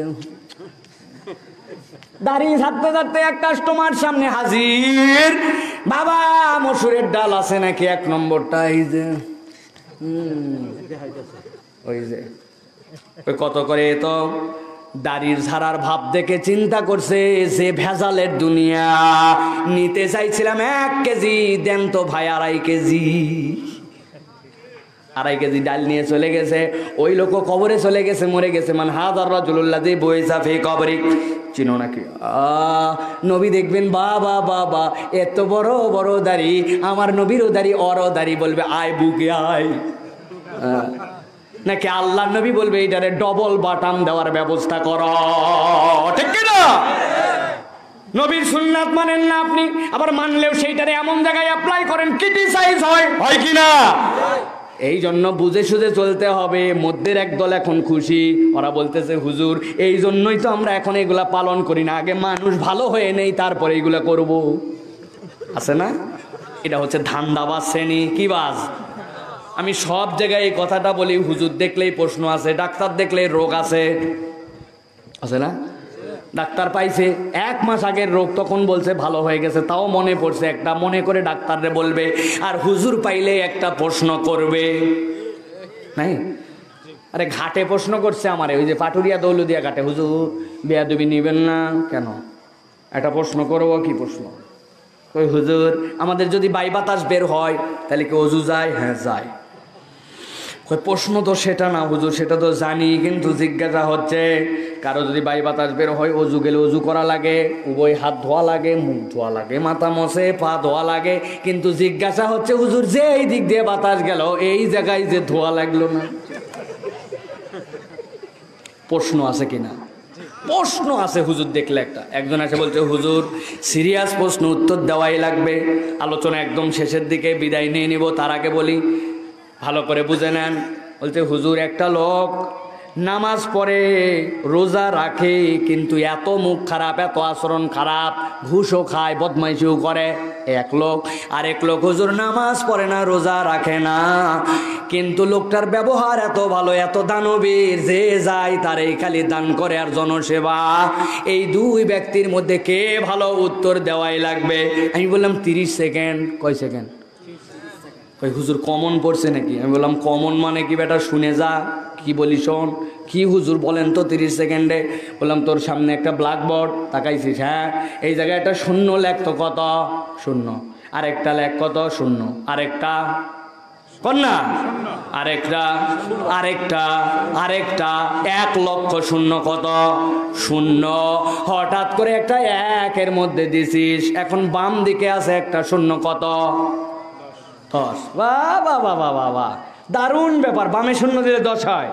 দাড়ি ঝাড়তে ঝাড়তে এক কাস্টমার সামনে হাজির, বাবা মসুরের ডাল আছে নাকি? এক নম্বরটা এই যে ওই যে ওই কত করে? তো দাড়ির ঝাড়ার ভাব দেখে চিন্তা করছে যে ভেজালের দুনিয়া, নিতে চাইছিলাম 1 কেজি, দেন তো ভাই 2.5 কেজি। 2.5 কেজি ডাল নিয়ে চলে গেছে। ওই লোক কবরে চলে গেছে, মরে গেছে। মান হাজার রাজুল্লাহ বইসা ফে কবরে, চিনো নাকি? নবী দেখবেন বাবা বাবা এত বড় বড় দাড়ি, আমার নবীরও দাড়ি, অরও দাড়ি, বলবে আয় বুকে আয়। নাকি আল্লাহ নবী বলবে এইটারে ডবল বাটাম দেওয়ার ব্যবস্থা করো, ঠিক কিনা? নবীর সুন্নাত মানেন না আপনি, আবার মানলেও সেইটারে এমন জায়গায় অ্যাপ্লাই করেন ক্রিটিসাইজ হয় কিনা? এই জন্য বুঝে সুঝে চলতে হবে। মধ্যের একদল এখন খুশি, ওরা বলতেছে হুজুর এই জন্যই তো আমরা এখন এগুলা পালন করি না, আগে মানুষ ভালো হয়ে নেই তারপরে এগুলা করব। আছে না? এটা হচ্ছে ধান্দাবাজ শ্রেণী। কি বাজ? আমি সব জায়গায় এই কথাটা বলি, হুজুর দেখলেই প্রশ্ন আছে, ডাক্তার দেখলেই রোগ আছে, আছে না? ডাক্তার পাইছে 1 মাস আগের রোগ, তখন বলছে ভালো হয়ে গেছে, তাও মনে পড়ছে একটা, মনে করে ডাক্তাররে বলবে। আর হুজুর পাইলে একটা প্রশ্ন করবে, নাই? আরে ঘাটে প্রশ্ন করছে আমারে, ওই যে পাটুরিয়া দৌলদিয়া ঘাটে, হুজুর বেয়াদবি নিবেন না কেন? একটা প্রশ্ন করবো। কি প্রশ্ন? ওই হুজুর আমাদের যদি বাই বাতাস বের হয় তাহলে কি অজু যায়? হ্যাঁ যায়। প্রশ্ন তো সেটা না হুজুর, সেটা তো জানি, কিন্তু জিজ্ঞাসা হচ্ছে কারো যদি বাই বাতাস বের হয় অজু গেলে অজু করা লাগে, উভয় হাত ধোয়া লাগে, মুখ ধোয়া লাগে, মাথা মশে পা ধোয়া লাগে, কিন্তু জিজ্ঞাসা হচ্ছে হুজুর যে এই দিক দিয়ে বাতাস গেল এই জায়গায় যে ধোয়া লাগলো না, প্রশ্ন আছে কিনা? প্রশ্ন আছে হুজুর দেখলে একটা। একজন এসে বলছে হুজুর সিরিয়াস প্রশ্ন, উত্তর দেওয়াই লাগবে। আলোচনা একদম শেষের দিকে, বিদায় নিয়ে নিব, তার আগে বলি ভালো করে বুঝে নেন। বলছে হুজুর একটা লোক নামাজ পড়ে, রোজা রাখে, কিন্তু এত মুখ খারাপ, এত আচরণ খারাপ, ঘুষও খায়, বদমাইশিও করে। এক লোক। আরেক লোক হুজুর নামাজ পড়ে না, রোজা রাখে না, কিন্তু লোকটার ব্যবহার এত ভালো, এত দানবীর, যে যায় তার এই খালি দান করে আর জনসেবা। এই 2 ব্যক্তির মধ্যে কে ভালো? উত্তর দেওয়াই লাগবে। আমি বললাম 30 সেকেন্ড। কয় সেকেন্ড? ওই হুজুর কমন পড়ছে নাকি? আমি বললাম কমন মানে কি বেটা, শুনে যা, কি বলি শোন। কি হুজুর বলেন তো 30 সেকেন্ডে? বললাম তোর সামনে একটা ব্ল্যাকবোর্ড, তাকাইছিস? হ্যাঁ। এই জায়গায় একটা শূন্য লেখ তো, কত? শূন্য। আরেকটা লেখ, কত? শূন্য। আরেকটা কন্যা, আরেকটা, আরেকটা, আরেকটা, 1 লক্ষ শূন্য, কত? শূন্য। হঠাৎ করে একটা 1 মধ্যে দিছিস, এখন বাম দিকে আছে একটা শূন্য, কত? 10। বাহ বাহ বাহ বাহ বাহ, দারুণ ব্যাপার। বামে শূন্য দিলে 10 হয়।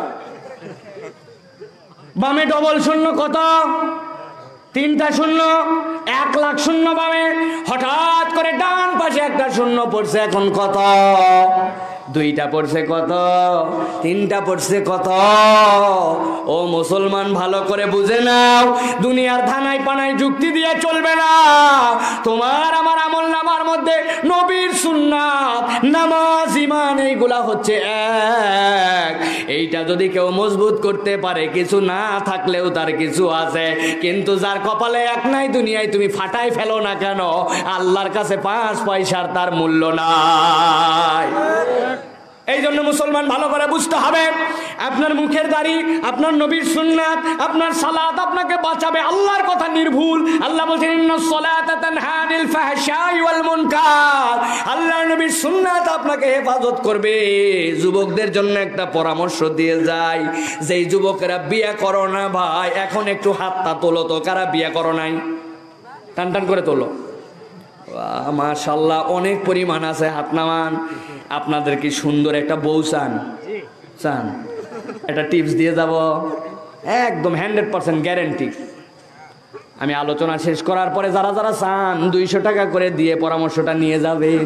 বামে ডবল শূন্য, কত? 3টা শূন্য, 1 লাখ শূন্য বামে। হঠাৎ করে ডান পাশে একটা শূন্য পড়ছে, এখন কত? 2টা পড়ছে, কত? 3টা পড়ছে, কত? ও মুসলমান ভালো করে বুঝে নাও, দুনিয়ার ধানায় পানায় যুক্তি দিয়ে চলবে না। তোমার আমার আমল নামার মধ্যে নবীর সুন্নাত, নামাজ, ঈমান এইগুলা হচ্ছে এক। এইটা যদি কেউ মজবুত করতে পারে, কিছু না থাকলেও তার কিছু আছে। কিন্তু যার কপালে এক নাই, দুনিয়ায় তুমি ফাটাই ফেলো না কেন, আল্লাহর কাছে 5 পয়সার তার মূল্য নাই। এই জন্য মুসলমান ভালো করে বুঝতে হবে, আপনার মুখের দাড়ি, আপনার নবীর সুন্নাত, আপনার সালাত আপনাকে বাঁচাবে। আল্লাহর কথা নির্ভুল। আল্লাহ বলেন ইন্নাস সালাতা তানহা আনিল ফাহশাই ওয়াল মুনকার। আল্লাহর নবীর সুন্নাত আপনাকে হেফাজত করবে। যুবকদের জন্য একটা পরামর্শ দিয়ে যায়, যেই যুবকেরা বিয়ে করো না ভাই, এখন একটু হাতটা তোলো তো, কারা বিয়ে করো নাই? টান টান করে তোলো। মাশাআল্লাহ, অনেক পরিমাণ আছে, হাত নামান। আপনাদের কি সুন্দর একটা বউ চান? চান? একটা টিপস দিয়ে যাব, একদম 100% গ্যারেন্টি। আমি আলোচনা শেষ করার পরে যারা যারা চান 200 টাকা করে দিয়ে পরামর্শটা নিয়ে যাবেন।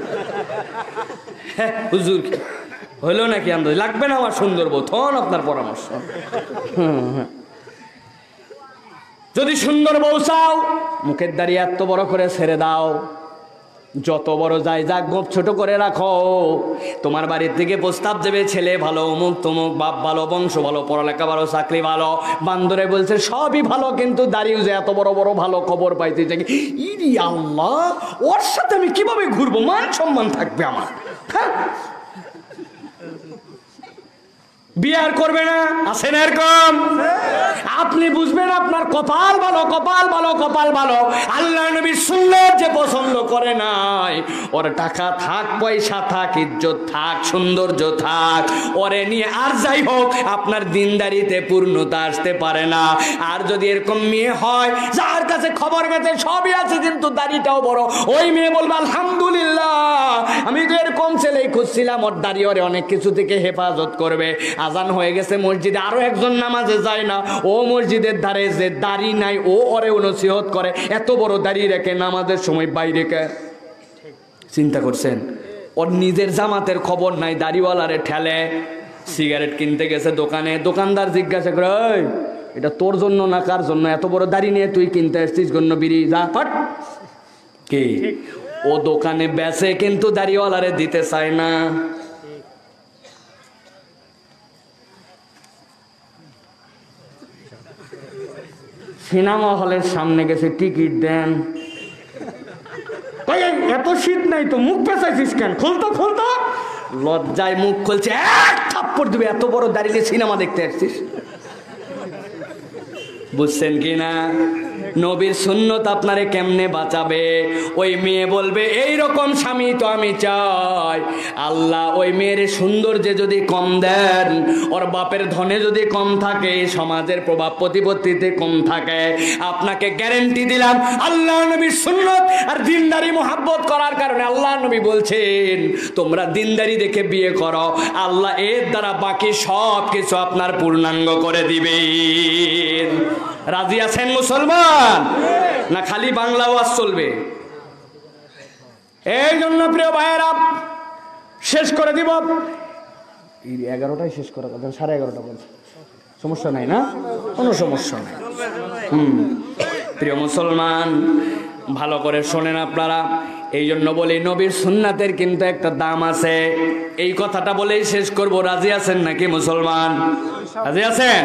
হুজুর হইল নাকি? আন্দাজ লাগবে না আমার সুন্দর বউ, থন আপনার পরামর্শ। যদি সুন্দর বউ চাও, মুখের দাড়ি এত বড় করে ছেড়ে দাও, যত বড় যাই যাক গোপ ছোট করে রাখো। তোমার বাড়ির থেকে প্রস্তাব দেবে, ছেলে ভালো, অমুক তমুক, বাপ ভালো, বংশ ভালো, পড়ালেখা ভালো, চাকরি ভালো, বান্দরে বলছে সবই ভালো, কিন্তু দাঁড়িয়ে যে এত বড় বড় ভালো খবর পাইতে চাই, ইরি আল্লাহ, ওর সাথে আমি কিভাবে ঘুরবো, মান সম্মান থাকবে আমার? হ্যাঁ, বিয়ে আর করবে না, আছে না এরকম? আপনি বুঝবেন আপনার কপাল ভালো, কপাল ভালো, কপাল ভালো। আল্লাহ নবীর সুন্নাত যে পছন্দ করে নাই, ওর টাকা থাক, পয়সা থাক, ইজ্জত থাক, সৌন্দর্য থাক, ওরে নিয়ে আর যাই হোক আপনার দিনদারিতে পূর্ণতা আসতে পারে না। আর যদি এরকম মেয়ে হয় যার কাছে খবর পেতে সবই আছে কিন্তু দাড়িটাও বড়, ওই মেয়ে বলবে আলহামদুলিল্লাহ, আমি তো এরকম ছেলেই খুঁজছিলাম, ওর দাড়ি ওরে অনেক কিছু থেকে হেফাজত করবে। আজান হয়ে গেছে মসজিদে, আরো একজন নামাজে যায় না, ও মসজিদের ধারে যে দাড়ি নাই ও ওরে নসিহত করে, এত বড় দাড়ি রেখে নামাজের সময় বাইরে কে? চিন্তা করছেন? ওর নিজের জামাতের খবর নাই, দাড়িওয়ালারে ঠেলে। সিগারেট কিনতে গেছে দোকানে, দোকানদার জিজ্ঞাসা করে, এটা তোর জন্য না কার জন্য, এত বড় দাড়ি নিয়ে তুই কিনতে আসছিস গন্য বিড়ি, যা ফাট। কি ও দোকানে বেচে কিন্তু দাড়িওয়ালারে দিতে চায় না। সিনেমা হলের সামনে গেছে, টিকিট দেন, এত শীত নাই তো, মুখ পেঁচাইছিস কেন, খুলতো খুলতো, লজ্জায় মুখ খুলছে, এক থাপ্পড় দিবে, এত বড় দাঁড়িয়ে সিনেমা দেখতে আসছিস। বুঝছেন কি না? নবীর সুন্নত আপনারে কেমনে বাঁচাবে? ওই মেয়ে বলবে এই রকম স্বামী তো আমি চাই। আল্লাহ ওই মেয়ের সৌন্দর্যে যদি কম দেন, ওর বাপের ধনে যদি কম থাকে, সমাজের প্রভাব প্রতিপত্তিতে কম থাকে, আপনাকে গ্যারেন্টি দিলাম আল্লাহ নবীর সুন্নত আর দিনদারি মোহাব্বত করার কারণে আল্লাহ নবী বলছেন তোমরা দিনদারি দেখে বিয়ে করো, আল্লাহ এর দ্বারা বাকি সব কিছু আপনার পূর্ণাঙ্গ করে দিবেন। রাজি আছেন মুসলমান? না খালি বাংলা ওয়াজ চলবে? এই জন্য প্রিয় ভাইয়েরা, শেষ করে দিব, 11টায় শেষ করা কথা, 11:30 বলছে, সমস্যা নাই না? কোনো সমস্যা নাই। প্রিয় মুসলমান, ভালো করে শোনেন আপনারা। এই জন্য বলি নবীর সুন্নাতের কিন্তু একটা দাম আছে। এই কথাটা বলেই শেষ করব। রাজি আছেন নাকি মুসলমান? রাজি আছেন?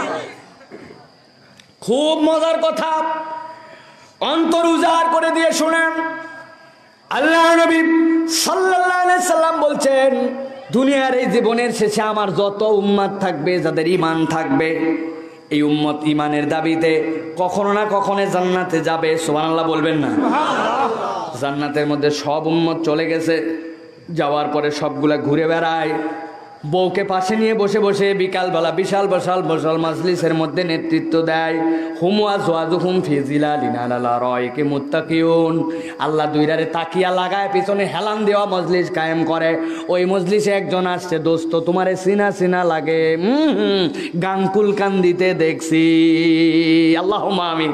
খুব মজার কথা, অন্তর উজাড় করে দিয়ে শুনেন। আল্লাহ নবী সাল্লাল্লাহু আলাইহি সাল্লাম বলছেন দুনিয়ার এই জীবনের শেষে আমার যত উম্মত থাকবে, যাদের ঈমান থাকবে, এই উম্মত ঈমানের দাবিতে কখনো না কখনো জান্নাতে যাবে। সুবহানাল্লাহ বলবেন না? জান্নাতের মধ্যে সব উম্মত চলে গেছে, যাওয়ার পরে সবগুলা ঘুরে বেড়ায়, বউকে পাশে নিয়ে বসে বসে বিকালবেলা বিশাল বসাল মাজলিসের মধ্যে নেতৃত্ব দেয়। হুম ওয়াজওয়াজুহুম ফি জিলালিন আলা রাইকি মুত্তাকিউন। আল্লাহ দুইরারে তাকিয়া লাগায় পিছনে হেলান দেওয়া মজলিস কায়েম করে। ওই মজলিসে একজন আসছে, দোস্ত তোমারে চিনা চিনা লাগে, গাঙ্কুল কান্দিতে দেখছি। আল্লাহুম্মা আমিন।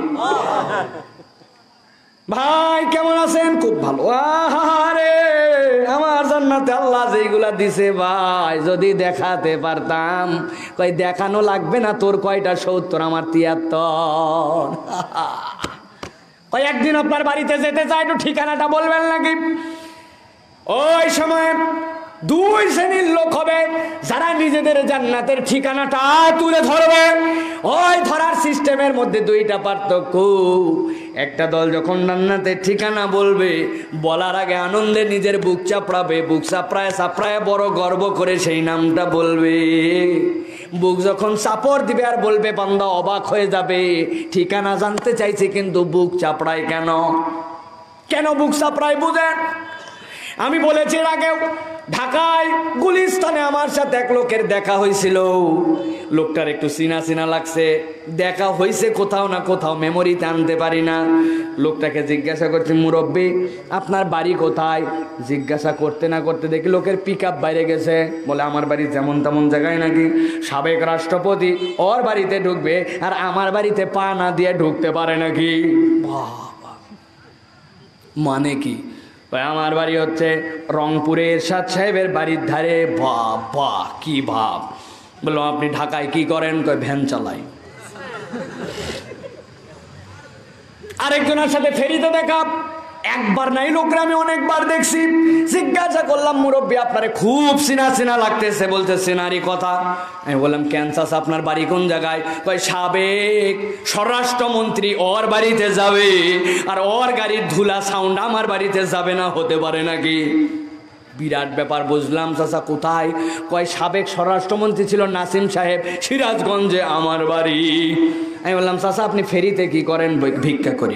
ভাই কেমন আছেন? খুব ভালো। আহারে আমার জান্নাতে আল্লাহ যেগুলা দিছে ভাই যদি দেখাতে পারতাম। কই দেখানো লাগবে না, তোর কয়টা 70 আমার 73। কই একদিন আপনার বাড়িতে যেতে চাই, একটু ঠিকানাটা বলবেন নাকি? ওই সময় দুই শ্রেণীর লোক হবে যারা নিজেদের জান্নাতের ঠিকানাটা তুলে ধরবে। ওই ধরার সিস্টেমের মধ্যে দুইটা পার্থক্য। একটা দল যখন জান্নাতের ঠিকানা বলবে, বলার আগে আনন্দে নিজের বুক চাপড়াবে, বুক চাপড়ায় বড় গর্ব করে সেই নামটা বলবে। বুক যখন চাপড় দিবে আর বলবে, বান্দা অবাক হয়ে যাবে, ঠিকানা জানতে চাইছে কিন্তু বুক চাপড়ায় কেন? কেন বুক চাপড়ায় বুঝেন? আমি বলেছি এর আগেও, ঢাকায় গুলিস্তানে আমার সাথে এক লোকের দেখা হয়েছিল। লোকটার একটু চিনা চিনা লাগছে, দেখা হয়েছে কোথাও না কোথাও, মেমোরিতে আনতে পারি না। লোকটাকে জিজ্ঞাসা করছি, মুরব্বী আপনার বাড়ি কোথায়? জিজ্ঞাসা করতে না করতে দেখি লোকের পিক আপ বাইরে গেছে। বলে আমার বাড়ি যেমন তেমন জায়গায় নাকি, সাবেক রাষ্ট্রপতি ওর বাড়িতে ঢুকবে আর আমার বাড়িতে পা না দিয়ে ঢুকতে পারে নাকি? মানে কি? আমার বাড়ি হচ্ছে রংপুরে এরশাদ সাহেবের বাড়ির ধারে। বাবা কি ভাব! বললাম আপনি ঢাকায় কি করেন? কয় ভ্যান চালাই। আরেকজনের সাথে ফেরিতে দেখা, একবার নাই লোকরা আমি অনেকবার দেখছি। জিজ্ঞাসা করলাম মুরব্বী আপনারে খুব চিনা চিনা লাগতেছে, বলতে চেনারই কথা। আমি বললাম কেন চাচা আপনার বাড়ি কোন জায়গায়? কয় সাবেক স্বরাষ্ট্রমন্ত্রী ওর বাড়িতে যাবে আর ওর গাড়ির ধুলা সাউন্ড আমার বাড়িতে যাবে না, হতে পারে নাকি? বিরাট ব্যাপার। বুঝলাম চাচা কোথায়? কয় সাবেক স্বরাষ্ট্রমন্ত্রী ছিল নাসিম সাহেব, সিরাজগঞ্জে আমার বাড়ি। আমি বললাম চাচা আপনি ফেরিতে কি করেন? ভিক্ষা করি।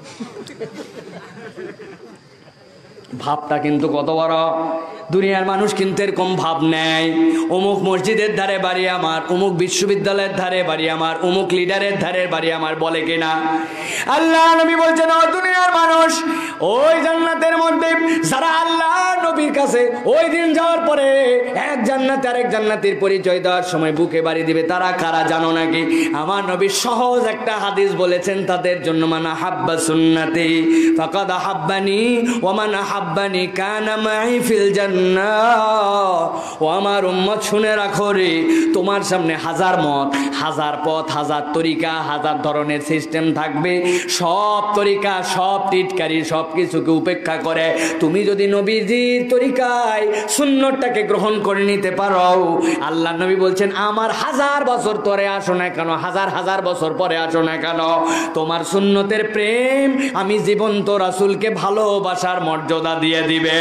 ভাবটা কিন্তু কত বড়। দুনিয়ার মানুষ কিন্তু এরকম ভাব নেয়, অমুক মসজিদের ধারে বাড়ি আমার, অমুক বিশ্ববিদ্যালয়ের ধারে বাড়ি আমার, অমুক লিডারের ধারে বাড়ি আমার, বলে কিনা? আল্লাহ নবী বলছেন ও দুনিয়ার মানুষ, ওই জান্নাতের মধ্যে যারা আল্লাহ নবীর কাছে ওই দিন যাওয়ার পরে এক জান্নাত আরেক জান্নাতের পরিচয় দেওয়ার সময় বুকে বাড়ি দিবে, তারা কারা জানো নাকি? আমার নবী সহজ একটা হাদিস বলেছেন তাদের জন্য, মান হাব্বা সুন্নতি ফাকাদ হাব্বানি ওয়া মান হাব্বানি কানা মাই ফিল জান্নাহ। ও আমার উম্মত শুনে রাখো রে, তোমার সামনে হাজার মত, হাজার পথ, হাজার তরিকা, হাজার ধরনের সিস্টেম থাকবে, সব তরিকা, সব টিটকারি, সব কিছুকে উপেক্ষা করে তুমি যদি নবীজির তরিকায় সুন্নতটাকে গ্রহণ করে নিতে পারো, আল্লাহ নবী বলছেন আমার হাজার বছর পরে আসো না কেন, হাজার হাজার বছর পরে আসো না কেন, তোমার সুন্নতের প্রেম আমি জীবন্ত রাসূলকে ভালোবাসার মর্যাদা দিয়ে দিবে।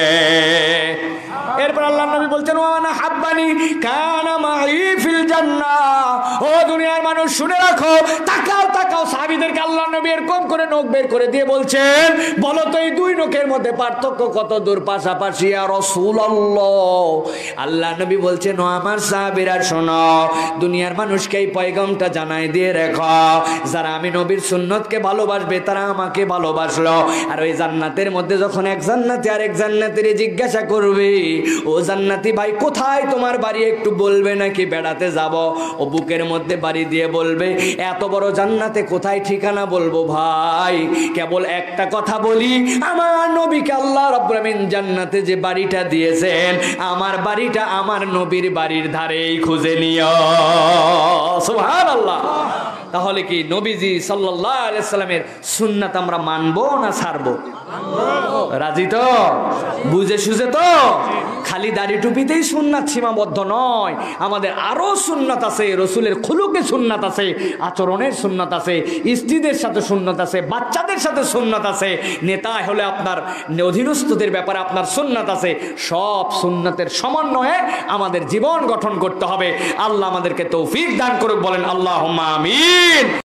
এরপর আল্লাহ নবী বলছেন ওয়ানা হাব্বানি কানা মাই ফিল জান্নাহ। ও দুনিয়ার মানুষ শুনে রাখো, তাকাও তাকাও, সাহাবীদেরকে আল্লাহ নবী এরকম করে নখ বের করে দিয়ে বলছেন বলো তো এই দুই নখের মধ্যে পার্থক্য কত দূর? পাশাপাশি। ইয়া রাসূলুল্লাহ, আল্লাহ নবী বলছেন ও আমার সাহাবীরা শোনো, দুনিয়ার মানুষকে এই পয়গামটা জানাই দিয়ে রেখো, যারা আমি নবীর সুন্নতকে ভালোবাসবে তারা আমাকে ভালোবাসলো। আর ওই জান্নাতের মধ্যে যখন এক জান্নাতি আরেক জান্নাতীরে জিজ্ঞাসা করবে ও জান্নাতি ভাই কোথায় তোমার বাড়ি, একটু বলবে নাকি বেড়াতে যাব? ও বুকের মধ্যে বাড়ি দিয়ে বলবে এত বড় জান্নাতে কোথায় ঠিকানা বলবো ভাই, কেবল একটা কথা বলি, আমার নবীকে আল্লাহ রাব্বুল আমিন জান্নাতে যে বাড়িটা দিয়েছেন, আমার বাড়িটা আমার নবীর বাড়ির ধারেই খুঁজে নিও। সুবহানাল্লাহ। তাহলে কি নবীজি সাল্লাল্লাহু আলাইহি সাল্লামের সুন্নাত আমরা মানবো না ছাড়বো? রাজি তো? বুঝে সুঝে তো? খালি দাড়ি টুপিতেই সুন্নাত সীমাবদ্ধ নয়, আমাদের আরো সুন্নাত আছে, রসুলের খুলুকে সুন্নাত আছে, আচরণের সুন্নাত আছে, স্ত্রীদের সাথে সুন্নাত আছে, বাচ্চাদের সাথে সুন্নাত আছে, নেতা হলে আপনার অধীনস্থদের ব্যাপারে আপনার সুন্নাত আছে। সব সুন্নাতের সমন্বয়ে আমাদের জীবন গঠন করতে হবে। আল্লাহ আমাদেরকে তৌফিক দান করুক, বলেন আল্লাহুম্মা আমিন।